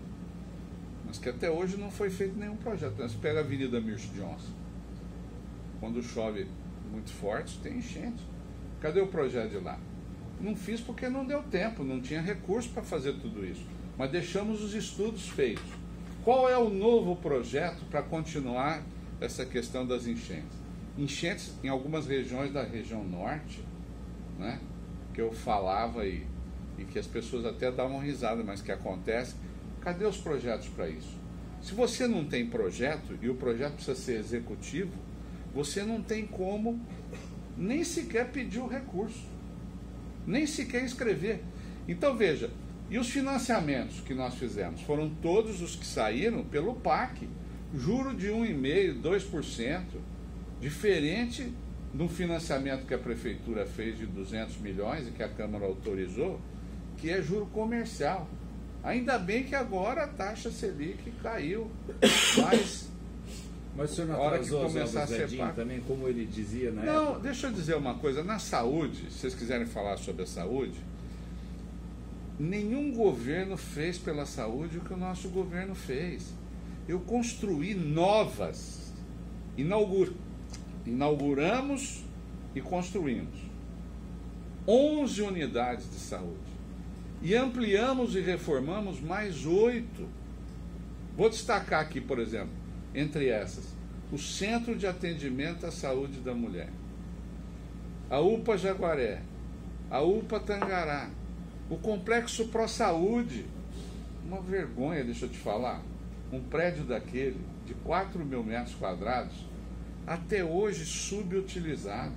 mas que até hoje não foi feito nenhum projeto. Você pega a Avenida Mirce Johnson, quando chove muito forte, tem enchente. Cadê o projeto de lá? Não fiz porque não deu tempo, não tinha recurso para fazer tudo isso. Mas deixamos os estudos feitos. Qual é o novo projeto para continuar essa questão das enchentes? Enchentes em algumas regiões da região norte, né, que eu falava e, e que as pessoas até davam risada, mas que acontece. Cadê os projetos para isso? Se você não tem projeto e o projeto precisa ser executivo, você não tem como nem sequer pedir o recurso. Nem sequer escrever. Então veja, e os financiamentos que nós fizemos foram todos os que saíram pelo P A C, juro de um vírgula cinco por cento, dois por cento, diferente do financiamento que a prefeitura fez de duzentos milhões e que a Câmara autorizou, que é juro comercial. Ainda bem que agora a taxa Selic caiu, mas Mas o senhor não atrasou as obras do Edinho também, como ele dizia na Não, época? deixa eu dizer uma coisa. Na saúde, se vocês quiserem falar sobre a saúde, nenhum governo fez pela saúde o que o nosso governo fez. Eu construí novas, inaugur, inauguramos e construímos onze unidades de saúde. E ampliamos e reformamos mais oito. Vou destacar aqui, por exemplo, entre essas, o Centro de Atendimento à Saúde da Mulher, a U P A Jaguaré, a U P A Tangará, o Complexo Pro Saúde. Uma vergonha, deixa eu te falar, um prédio daquele, de quatro mil metros quadrados, até hoje subutilizado.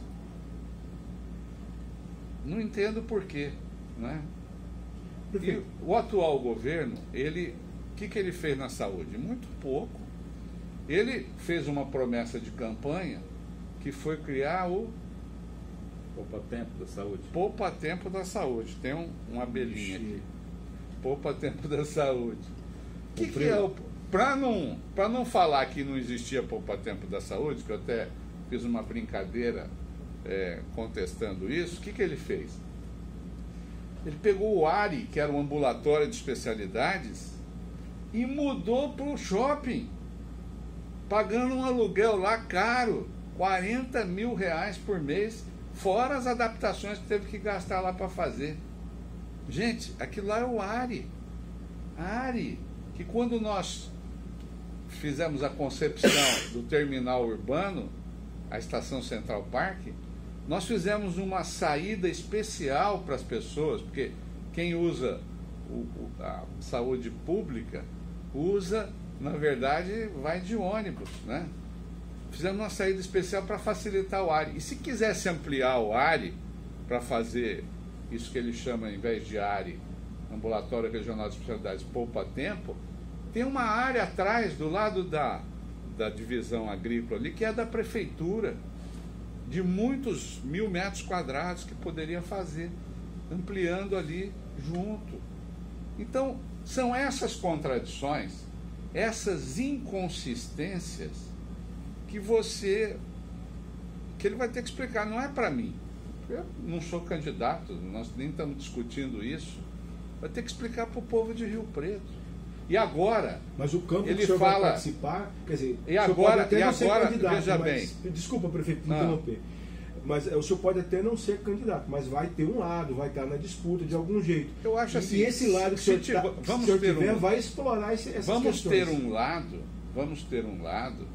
Não entendo por quê, né? E o atual governo, ele, o que, que ele fez na saúde? Muito pouco. Ele fez uma promessa de campanha que foi criar o Poupa-Tempo da Saúde. Poupa-Tempo da Saúde. Tem um, uma abelhinha aqui. Poupa-Tempo da Saúde. O que, que é o... Para não, para não falar que não existia Poupa-Tempo da Saúde, que eu até fiz uma brincadeira é, contestando isso, o que, que ele fez? Ele pegou o ARI, que era um ambulatório de especialidades, e mudou para o shopping, pagando um aluguel lá caro, quarenta mil reais por mês, fora as adaptações que teve que gastar lá para fazer. Gente, aquilo lá é o ARI. ARI. que quando nós fizemos a concepção do terminal urbano, a Estação Central Parque, nós fizemos uma saída especial para as pessoas, porque quem usa o, a saúde pública usa, na verdade, vai de ônibus, né? Fizemos uma saída especial para facilitar o A R I. E se quisesse ampliar o A R I para fazer isso que ele chama, em vez de A R I, Ambulatório Regional de Especialidades Poupa Tempo, tem uma área atrás, do lado da, da divisão agrícola ali, que é da prefeitura, de muitos mil metros quadrados que poderia fazer, ampliando ali junto. Então, são essas contradições, essas inconsistências que você, que ele vai ter que explicar, não é para mim. Eu não sou candidato, nós nem estamos discutindo isso. Vai ter que explicar para o povo de Rio Preto. E agora, mas o campo ele que o senhor fala, vai participar, quer dizer, e agora, até e não agora ser candidato, veja mas, bem. Desculpa, prefeito, me Ah. interromper. Mas o senhor pode até não ser candidato, mas vai ter um lado, vai estar na disputa de algum jeito. Eu acho e, assim, e esse lado que o senhor, se tá, tiver- se vamos o senhor ter tiver um- vai explorar esse, essas Vamos questões. ter um lado, vamos ter um lado,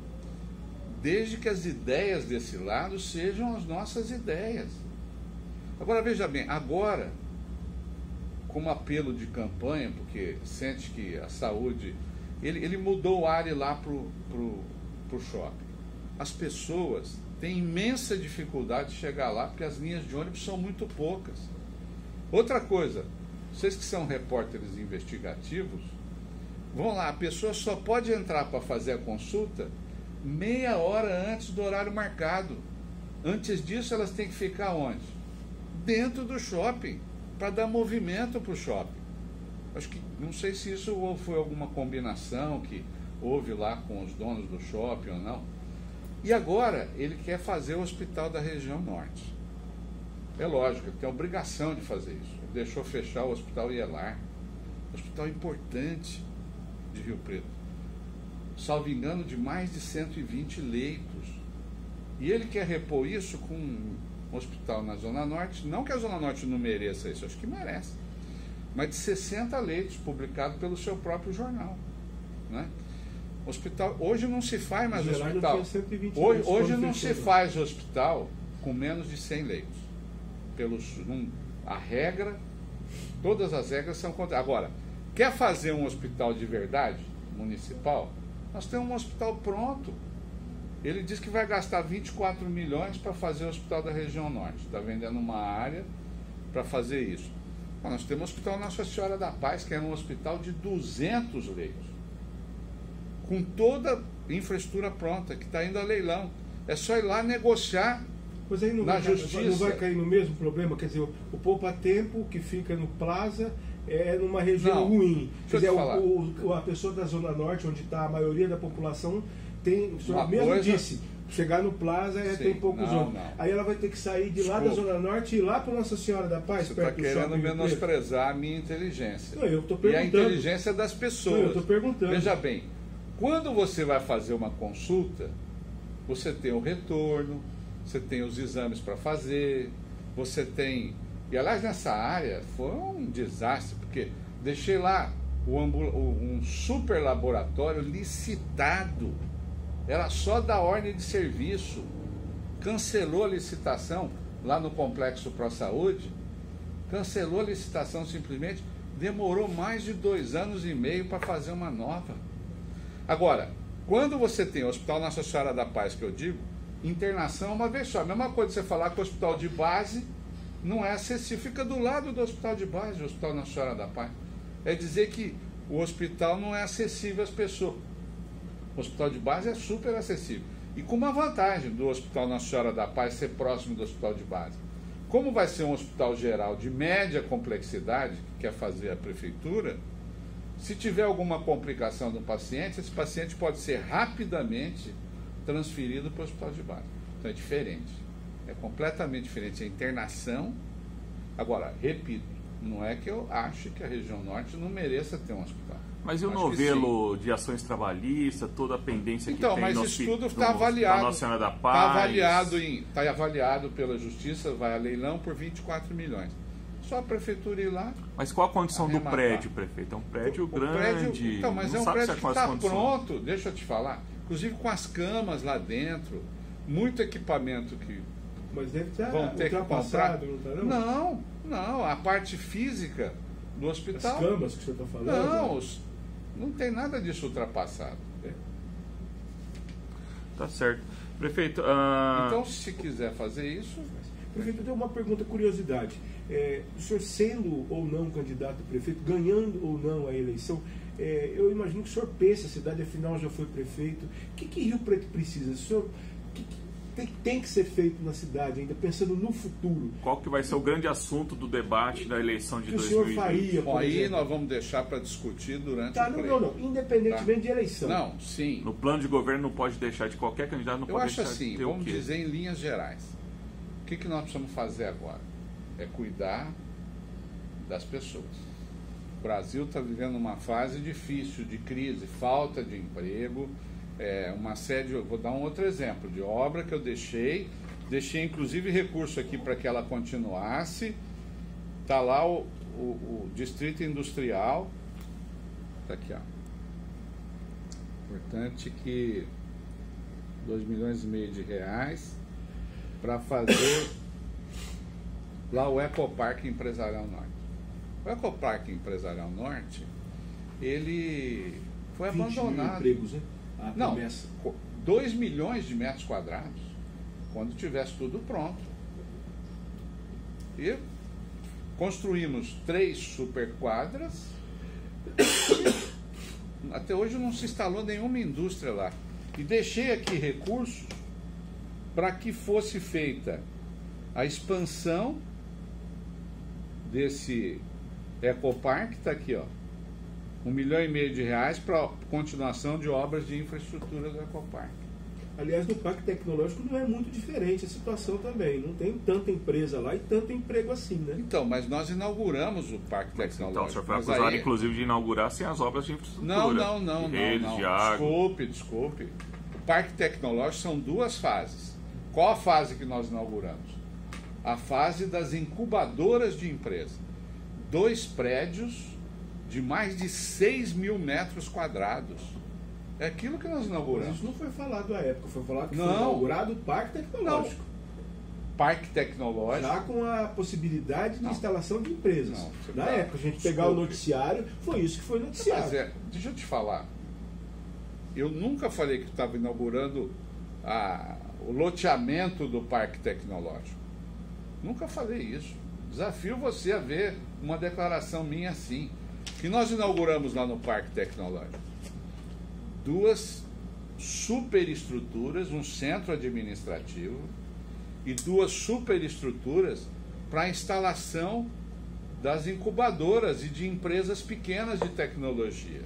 desde que as ideias desse lado sejam as nossas ideias. Agora, veja bem, agora, como apelo de campanha, porque sente que a saúde... Ele, ele mudou o A R I lá para o shopping. As pessoas têm imensa dificuldade de chegar lá, porque as linhas de ônibus são muito poucas. Outra coisa, vocês que são repórteres investigativos, vão lá, a pessoa só pode entrar para fazer a consulta meia hora antes do horário marcado. Antes disso, elas têm que ficar onde? Dentro do shopping, para dar movimento para o shopping. Acho que, não sei se isso foi alguma combinação que houve lá com os donos do shopping ou não. E agora ele quer fazer o hospital da região norte. É lógico, ele tem a obrigação de fazer isso. Ele deixou fechar o hospital Ielar, hospital importante de Rio Preto. Salvo engano, de mais de cento e vinte leitos. E ele quer repor isso com um hospital na Zona Norte. Não que a Zona Norte não mereça isso, acho que merece. Mas de sessenta leitos, publicado pelo seu próprio jornal. Né? Hospital, hoje não se faz mais Geraldo hospital. tinha cento e vinte Hoje, leitos hoje quando não fechou, se né? faz hospital com menos de cem leitos. Pelos, num, a regra, todas as regras são contra. Agora, quer fazer um hospital de verdade, municipal? Nós temos um hospital pronto. Ele diz que vai gastar vinte e quatro milhões para fazer o hospital da região norte. Está vendendo uma área para fazer isso. Bom, nós temos o Hospital Nossa Senhora da Paz, que é um hospital de duzentos leitos, com toda a infraestrutura pronta, que está indo a leilão. É só ir lá negociar. Pois aí não na vai, cair- justiça. não vai cair no mesmo problema, quer dizer, o, o poupa-tempo que fica no Plaza é numa região Não, ruim. deixa Quer eu dizer, te o- falar. o- a pessoa da Zona Norte, onde está a maioria da população, tem, o senhor Uma mesmo coisa- disse, chegar no Plaza é, Sim, tem poucos não, ônibus. não. Aí ela vai ter que sair de lá da Desculpa. Zona Norte e ir lá para Nossa Senhora da Paz, Você está perto do querendo shopping Rio Preto. menosprezar a minha inteligência. Não, eu tô E a perguntando. inteligência das pessoas. Não, eu tô perguntando. Veja bem, quando você vai fazer uma consulta, você tem o retorno, você tem os exames para fazer, você tem... E, aliás, nessa área foi um desastre, porque deixei lá o ambul... um super laboratório licitado. Era só da ordem de serviço. Cancelou a licitação lá no Complexo Pro Saúde. Cancelou a licitação simplesmente. Demorou mais de dois anos e meio para fazer uma nova. Agora, quando você tem o Hospital Nossa Senhora da Paz, que eu digo, internação uma vez só. A mesma coisa você falar que o hospital de base não é acessível. Fica do lado do hospital de base, o Hospital Nossa Senhora da Paz. É dizer que o hospital não é acessível às pessoas. O hospital de base é super acessível. E com uma vantagem do Hospital Nossa Senhora da Paz ser próximo do hospital de base. Como vai ser um hospital geral de média complexidade, que quer fazer a prefeitura, se tiver alguma complicação do paciente, esse paciente pode ser rapidamente transferido para o hospital de base. Então é diferente. É completamente diferente a internação. Agora, repito, não é que eu ache que a região norte não mereça ter um hospital. Mas e o Acho que novelo de ações trabalhistas, toda a pendência Então, que tem mas no isso hospi- tudo no está Hospital avaliado. Nossa Senhora da Está Paz? avaliado, em, tá avaliado pela Justiça, vai a leilão por vinte e quatro milhões. Só a prefeitura ir lá. Mas qual a condição arrematar. do prédio, prefeito? É um prédio O grande. prédio, então, mas não é um sabe prédio se que é está condições. pronto, deixa eu te falar. Inclusive com as camas lá dentro, muito equipamento que Mas deve estar vão ter que comprar. ultrapassado, não está não? Não, não, a parte física do As hospital. camas que o senhor está falando? Não, né? os- não tem nada disso ultrapassado. Tá certo. Prefeito, ah, Então, se quiser fazer isso, Prefeito, eu tenho uma pergunta, curiosidade. É, o senhor sendo ou não candidato a prefeito, ganhando ou não a eleição, é, eu imagino que o senhor pensa, a cidade afinal já foi prefeito. O que, que Rio Preto precisa? O senhor, o que, que tem, tem que ser feito na cidade ainda, pensando no futuro? qual que vai ser o grande assunto do debate da eleição de Que o dois senhor mil e vinte? faria, bom, por aí exemplo? nós vamos deixar para discutir durante Tá, o não, pleito. não, não, independentemente de eleição. Não, sim. No plano de governo não pode deixar de qualquer candidato, não Eu pode acho deixar assim, de ter o vamos quê? dizer em linhas gerais. O que, que nós precisamos fazer agora? É cuidar das pessoas. O Brasil está vivendo uma fase difícil de crise, falta de emprego, é, uma série de, vou dar um outro exemplo de obra que eu deixei, deixei inclusive recurso aqui para que ela continuasse. Está lá o, o, o Distrito Industrial, está aqui, ó. Importante que dois milhões e meio de reais para fazer lá o Ecoparque Empresarial Norte. O Ecoparque Empresarial Norte, ele foi vinte mil abandonado. empregos, né? A Não, promessa. dois milhões de metros quadrados, quando tivesse tudo pronto. E construímos três superquadras. Até hoje não se instalou nenhuma indústria lá. E deixei aqui recursos para que fosse feita a expansão desse Ecoparque, está aqui, ó. Um milhão e meio de reais para continuação de obras de infraestrutura do Ecoparque. Aliás, no Parque Tecnológico não é muito diferente a situação também. Não tem tanta empresa lá e tanto emprego assim, né? Então, mas nós inauguramos o Parque Tecnológico. Então, o senhor foi mas acusado, aí- inclusive, de inaugurar sem as obras de infraestrutura. Não, não, não, de não, redes, não. de água. Desculpe, desculpe. O Parque Tecnológico são duas fases. Qual a fase que nós inauguramos? A fase das incubadoras de empresa. Dois prédios de mais de seis mil metros quadrados. É aquilo que nós Mas inauguramos. isso não foi falado à época, foi falado que Não. foi inaugurado o Parque Tecnológico. Parque Tecnológico. Já com a possibilidade de Não. instalação de empresas. Não, você Na tá- época, a gente pegar o desculpe. noticiário, foi isso que foi noticiado. Mas é, deixa eu te falar. Eu nunca falei que estava inaugurando a- o loteamento do Parque Tecnológico. Nunca falei isso. Desafio você a ver uma declaração minha assim. Que nós inauguramos lá no Parque Tecnológico duas superestruturas, um centro administrativo e duas superestruturas para a instalação das incubadoras e de empresas pequenas de tecnologia.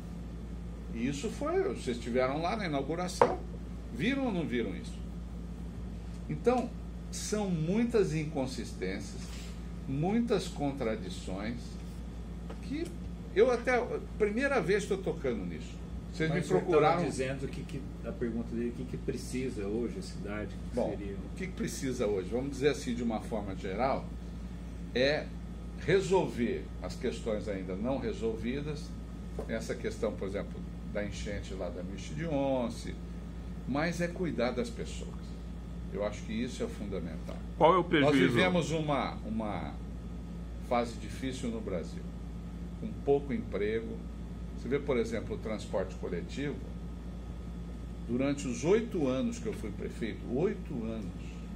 E isso foi, vocês estiveram lá na inauguração. Viram ou não viram isso? Então, são muitas inconsistências, muitas contradições, que eu até, primeira vez estou tocando nisso. Vocês Mas me o senhor procuraram. estava dizendo que, que a pergunta dele, o que, que precisa hoje a cidade? Que Bom, seria... o que que precisa hoje? Vamos dizer assim, de uma forma geral, é resolver as questões ainda não resolvidas, essa questão, por exemplo, da enchente lá da Miche de Once, mas é cuidar das pessoas. Eu acho que isso é fundamental. Qual é o Nós prejuízo? vivemos uma, uma fase difícil no Brasil, com pouco emprego. Você vê, por exemplo, o transporte coletivo. Durante os oito anos que eu fui prefeito, oito anos,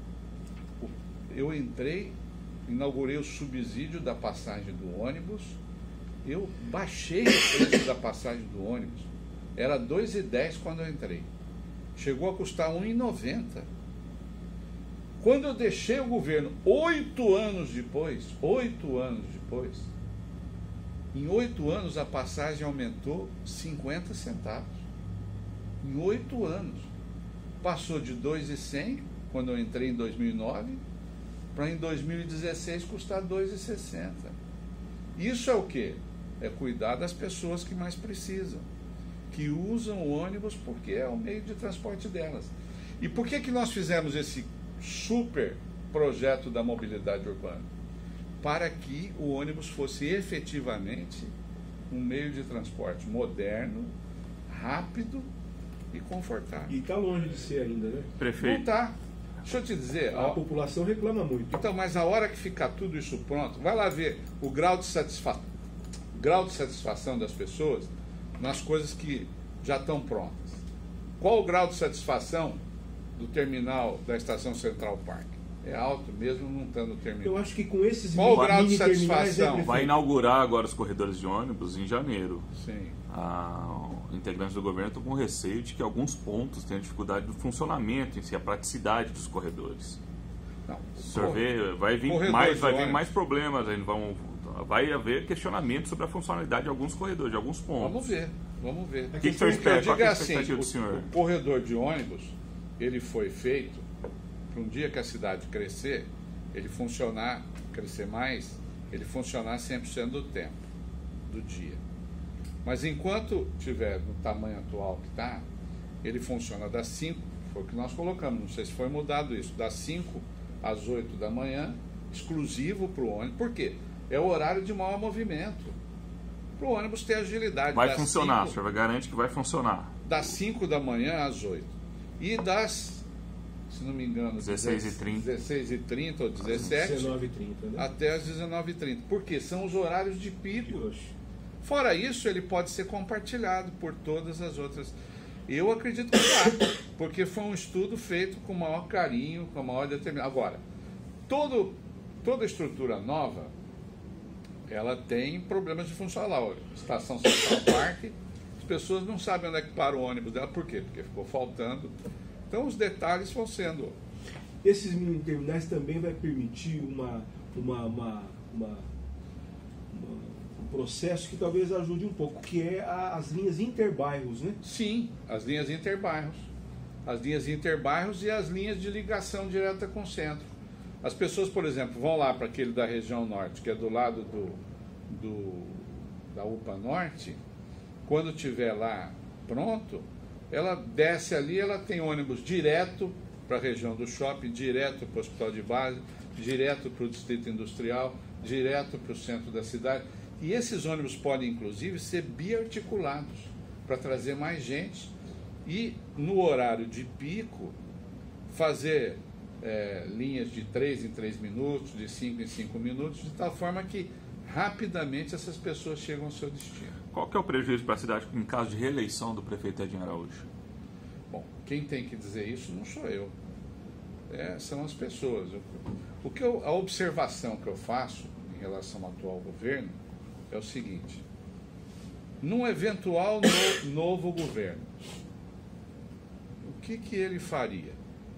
eu entrei, inaugurei o subsídio da passagem do ônibus, eu baixei o preço da passagem do ônibus. Era dois reais e dez centavos quando eu entrei. Chegou a custar um real e noventa centavos. Quando eu deixei o governo, oito anos depois, oito anos depois, em oito anos a passagem aumentou cinquenta centavos. Em oito anos. Passou de dois reais e cem centavos, quando eu entrei em dois mil e nove, para em dois mil e dezesseis custar dois reais e sessenta centavos. Isso é o quê? É cuidar das pessoas que mais precisam, que usam o ônibus porque é o meio de transporte delas. E por que que nós fizemos esse super projeto da mobilidade urbana? para que o ônibus fosse efetivamente um meio de transporte moderno, rápido e confortável. E está longe de ser ainda, né? Prefeito. Não está. Deixa eu te dizer. A ó, população reclama muito. Então, mas a hora que ficar tudo isso pronto, vai lá ver o grau de, satisfa... grau de satisfação das pessoas nas coisas que já estão prontas. Qual o grau de satisfação do terminal da Estação Central Park? É alto, mesmo não estando terminado. Eu acho que com esses Qual o grau de satisfação? É vai inaugurar agora os corredores de ônibus em janeiro. Sim. Ah, integrantes do governo estão com receio de que alguns pontos tenham dificuldade do funcionamento em si, a praticidade dos corredores. Não, o senhor vê, vai vir mais, vai vir mais problemas, vão, vai haver questionamento sobre a funcionalidade de alguns corredores, de alguns pontos. Vamos ver, vamos ver. O que, que o senhor espera? Qual é a expectativa assim, do senhor? O corredor de ônibus, ele foi feito para um dia que a cidade crescer, ele funcionar, crescer mais, ele funcionar cem por cento do tempo, do dia. Mas enquanto tiver no tamanho atual que está, ele funciona das cinco, foi o que nós colocamos, não sei se foi mudado isso, das cinco às oito da manhã, exclusivo para o ônibus. Por quê? É o horário de maior movimento. Para o ônibus ter agilidade. Vai funcionar, o senhor garante que vai funcionar. Das cinco da manhã às oito. E das, se não me engano, dezesseis e trinta. dezesseis e trinta ou dezessete, dezenove e trinta, né? Até às dezenove e trinta. Por quê? São os horários de pico. Fora isso, ele pode ser compartilhado por todas as outras. Eu acredito que dá, porque foi um estudo feito com o maior carinho, com a maior determinação. Agora, todo, toda estrutura nova, ela tem problemas de funcionar. Estação Central Park, as pessoas não sabem onde é que para o ônibus dela. Por quê? Porque ficou faltando. Então, os detalhes vão sendo... Esses mini terminais também vai permitir uma... uma, uma, uma processo que talvez ajude um pouco, que é a, as linhas interbairros, né? Sim, as linhas interbairros. As linhas interbairros e as linhas de ligação direta com o centro. As pessoas, por exemplo, vão lá para aquele da região norte, que é do lado do, do, da U P A Norte, quando estiver lá pronto, ela desce ali, ela tem ônibus direto para a região do shopping, direto para o hospital de base, direto para o distrito industrial, direto para o centro da cidade. E esses ônibus podem, inclusive, ser biarticulados para trazer mais gente e, no horário de pico, fazer é, linhas de três em três minutos, de cinco em cinco minutos, de tal forma que rapidamente essas pessoas chegam ao seu destino. Qual que é o prejuízo para a cidade em caso de reeleição do prefeito Edinho Araújo? Bom, quem tem que dizer isso não sou eu. É, são as pessoas. O que eu, a observação que eu faço em relação ao atual governo é o seguinte: num eventual no, novo governo, o que, que ele faria?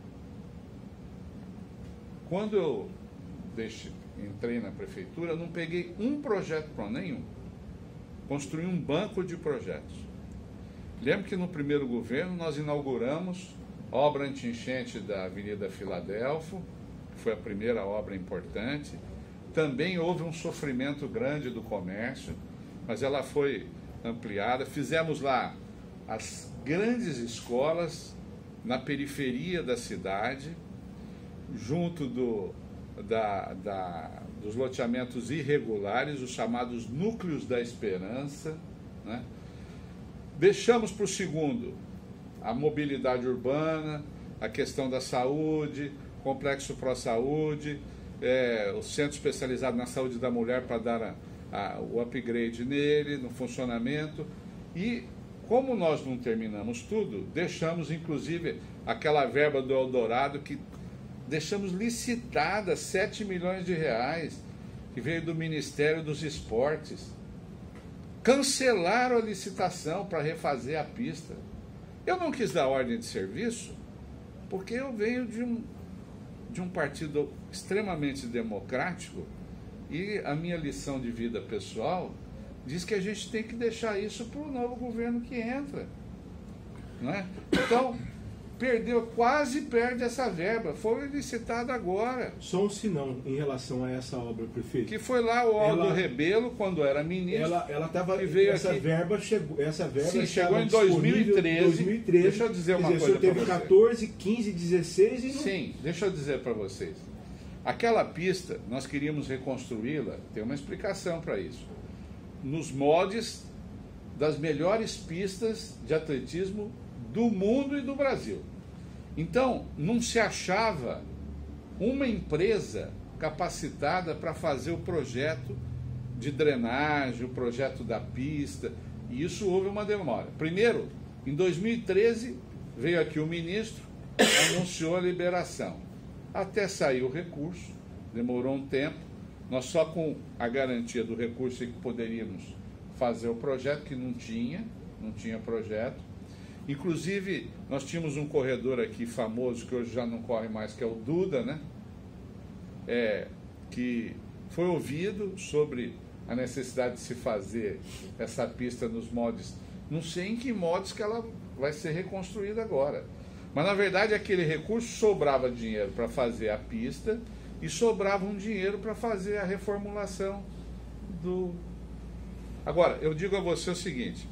Quando eu deixe, entrei na prefeitura, eu não peguei um projeto pronto, nenhum. Construí um banco de projetos. Lembro que no primeiro governo nós inauguramos a obra anti-enchente da Avenida Filadélfo, que foi a primeira obra importante. Também houve um sofrimento grande do comércio, mas ela foi ampliada. Fizemos lá as grandes escolas na periferia da cidade, junto do, da, da, dos loteamentos irregulares, os chamados núcleos da esperança, né? Deixamos para o segundo a mobilidade urbana, a questão da saúde, complexo pró-saúde, É, o centro especializado na saúde da mulher para dar a, a, o upgrade nele, no funcionamento. E como nós não terminamos tudo, deixamos inclusive aquela verba do Eldorado, que deixamos licitada sete milhões de reais, que veio do Ministério dos Esportes. Cancelaram a licitação para refazer a pista. Eu não quis dar ordem de serviço, porque eu venho de um de um partido extremamente democrático, e a minha lição de vida pessoal diz que a gente tem que deixar isso para o novo governo que entra, não é? Então, perdeu, quase perde essa verba, foi licitada agora. Só um sinão em relação a essa obra, prefeito. Que foi lá o Aldo ela, Rebelo, quando era ministro. Ela, ela tava, que veio essa aqui. verba chegou, essa verba Sim, chegou em dois mil e treze. dois mil e treze. Deixa eu dizer uma dizer, coisa o senhor teve para você. quatorze, quinze, dezesseis e não... Sim, deixa eu dizer para vocês. Aquela pista, nós queríamos reconstruí-la, tem uma explicação para isso, nos moldes das melhores pistas de atletismo do mundo e do Brasil. Então, não se achava uma empresa capacitada para fazer o projeto de drenagem, o projeto da pista, e isso houve uma demora. Primeiro, em dois mil e treze, veio aqui o ministro, anunciou a liberação. Até sair o recurso, demorou um tempo, nós só com a garantia do recurso é que poderíamos fazer o projeto, que não tinha, não tinha projeto. Inclusive, nós tínhamos um corredor aqui famoso, que hoje já não corre mais, que é o Duda, né? É, que foi ouvido sobre a necessidade de se fazer essa pista nos moldes, não sei em que moldes que ela vai ser reconstruída agora. Mas, na verdade, aquele recurso sobrava dinheiro para fazer a pista e sobrava um dinheiro para fazer a reformulação do... Agora, eu digo a você o seguinte,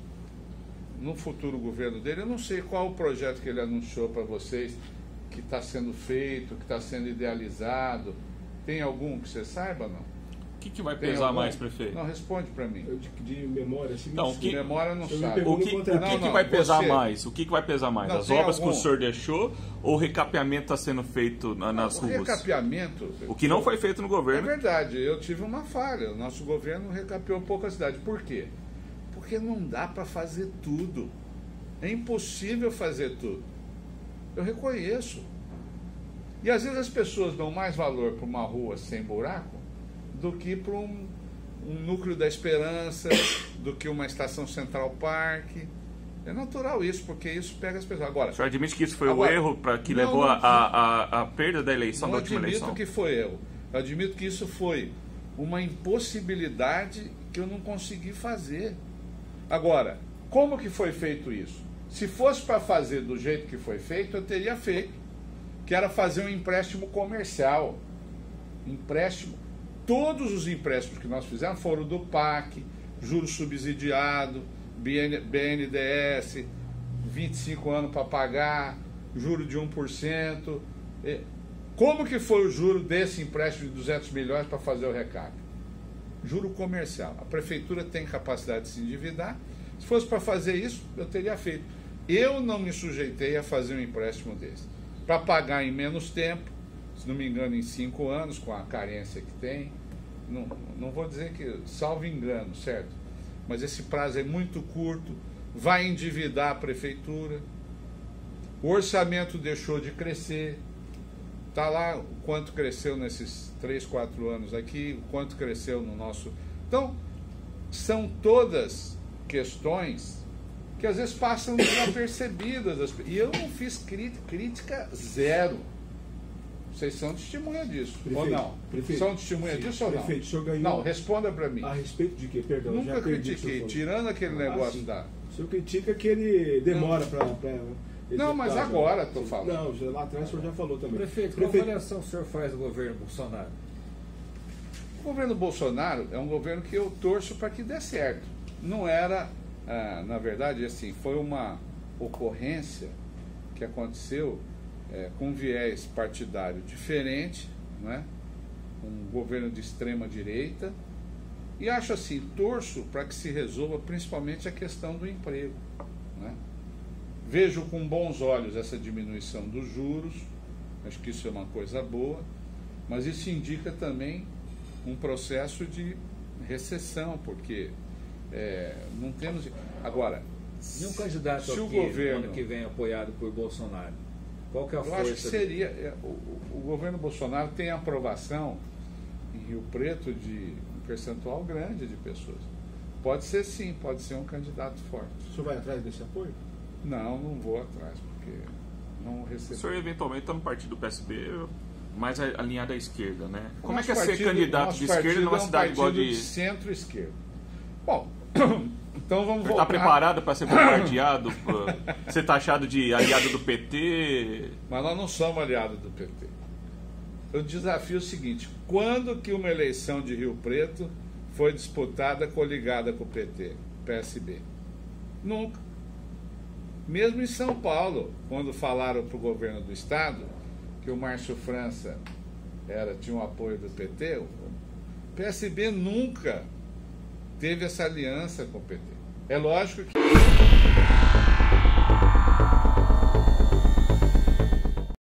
no futuro governo dele, eu não sei qual o projeto que ele anunciou para vocês, que está sendo feito, que está sendo idealizado. Tem algum que você saiba, não? O que, que vai Tem pesar algum? mais, prefeito? Não, responde para mim. Eu de, de memória, assim, Não, não o sei. que- Memória não Você me sabe. pegou O que, no o contrato. que, Não, que não, vai pesar você- mais? O que, que vai pesar mais? Não, As tem obras que algum- o senhor deixou ou o recapeamento está sendo feito na- nas O ruas? recapeamento... O que não foi feito no É governo. verdade, eu tive uma falha. O nosso governo recapeou pouco a cidade. Por quê? Porque não dá para fazer tudo. É impossível fazer tudo. Eu reconheço. E às vezes as pessoas dão mais valor para uma rua sem buraco do que para um, um núcleo da esperança, do que uma estação Central Park. É natural isso, porque isso pega as pessoas. Agora, O senhor admite que isso foi Agora, o erro pra, que não, levou não, a, a, a perda da eleição, não da última admito eleição? que foi eu. Eu admito que isso foi uma impossibilidade que eu não consegui fazer. Agora, como que foi feito isso? Se fosse para fazer do jeito que foi feito, eu teria feito. Que era fazer um empréstimo comercial. Empréstimo. Todos os empréstimos que nós fizemos foram do P A C, juros subsidiado, B N D E S, vinte e cinco anos para pagar, juro de um por cento. Como que foi o juro desse empréstimo de duzentos milhões para fazer o recap? Juro comercial. A prefeitura tem capacidade de se endividar. Se fosse para fazer isso, eu teria feito. Eu não me sujeitei a fazer um empréstimo desse. Para pagar em menos tempo, se não me engano, em cinco anos, com a carência que tem. Não, não vou dizer que, salvo engano, certo? Mas esse prazo é muito curto, vai endividar a prefeitura. O orçamento deixou de crescer. Está lá o quanto cresceu nesses três, quatro anos aqui, o quanto cresceu no nosso... Então, são todas questões que às vezes passam desapercebidas. E eu não fiz crítica zero. Vocês são testemunha disso, Prefeito, ou não? prefeito, São testemunha sim, disso ou não? prefeito, o senhor ganhou- Não, responda para mim. A respeito de quê? Perdão, já Nunca perdi o que o critiquei, senhor falou. tirando aquele Ah, negócio sim. da... O senhor critica que ele demora para... Não, mas agora estou falando. Não, já lá atrás o senhor já falou também. Prefeito, qual avaliação o senhor faz do governo Bolsonaro? O governo Bolsonaro é um governo que eu torço para que dê certo. Não era, ah, na verdade, assim, foi uma ocorrência que aconteceu é, com um viés partidário diferente, né? Um governo de extrema direita, e acho assim, torço para que se resolva principalmente a questão do emprego, né? Vejo com bons olhos essa diminuição dos juros, acho que isso é uma coisa boa, mas isso indica também um processo de recessão, porque é, não temos... Agora, E um candidato se o aqui, governo... ano que vem apoiado por Bolsonaro, qual que é a Eu força? acho que seria... é, o, o governo Bolsonaro tem aprovação em Rio Preto de um percentual grande de pessoas. Pode ser sim, pode ser um candidato forte. O senhor vai atrás desse apoio? Não, não vou atrás, porque não O recebo. senhor eventualmente está no partido do P S B mais alinhado à esquerda, né? Como Nosso é que é ser partido- candidato nosso de esquerda partido numa é um cidade igual partido de... de centro-esquerda. Bom, então vamos Está voltar. preparado para ser bombardeado, pra ser taxado de aliado do P T? Mas nós não somos aliados do P T. Eu desafio o seguinte: quando que uma eleição de Rio Preto foi disputada coligada com o P T, P S B? Nunca. Mesmo em São Paulo, quando falaram para o governo do estado que o Márcio França era, tinha o apoio do P T, o P S B nunca teve essa aliança com o P T. É lógico que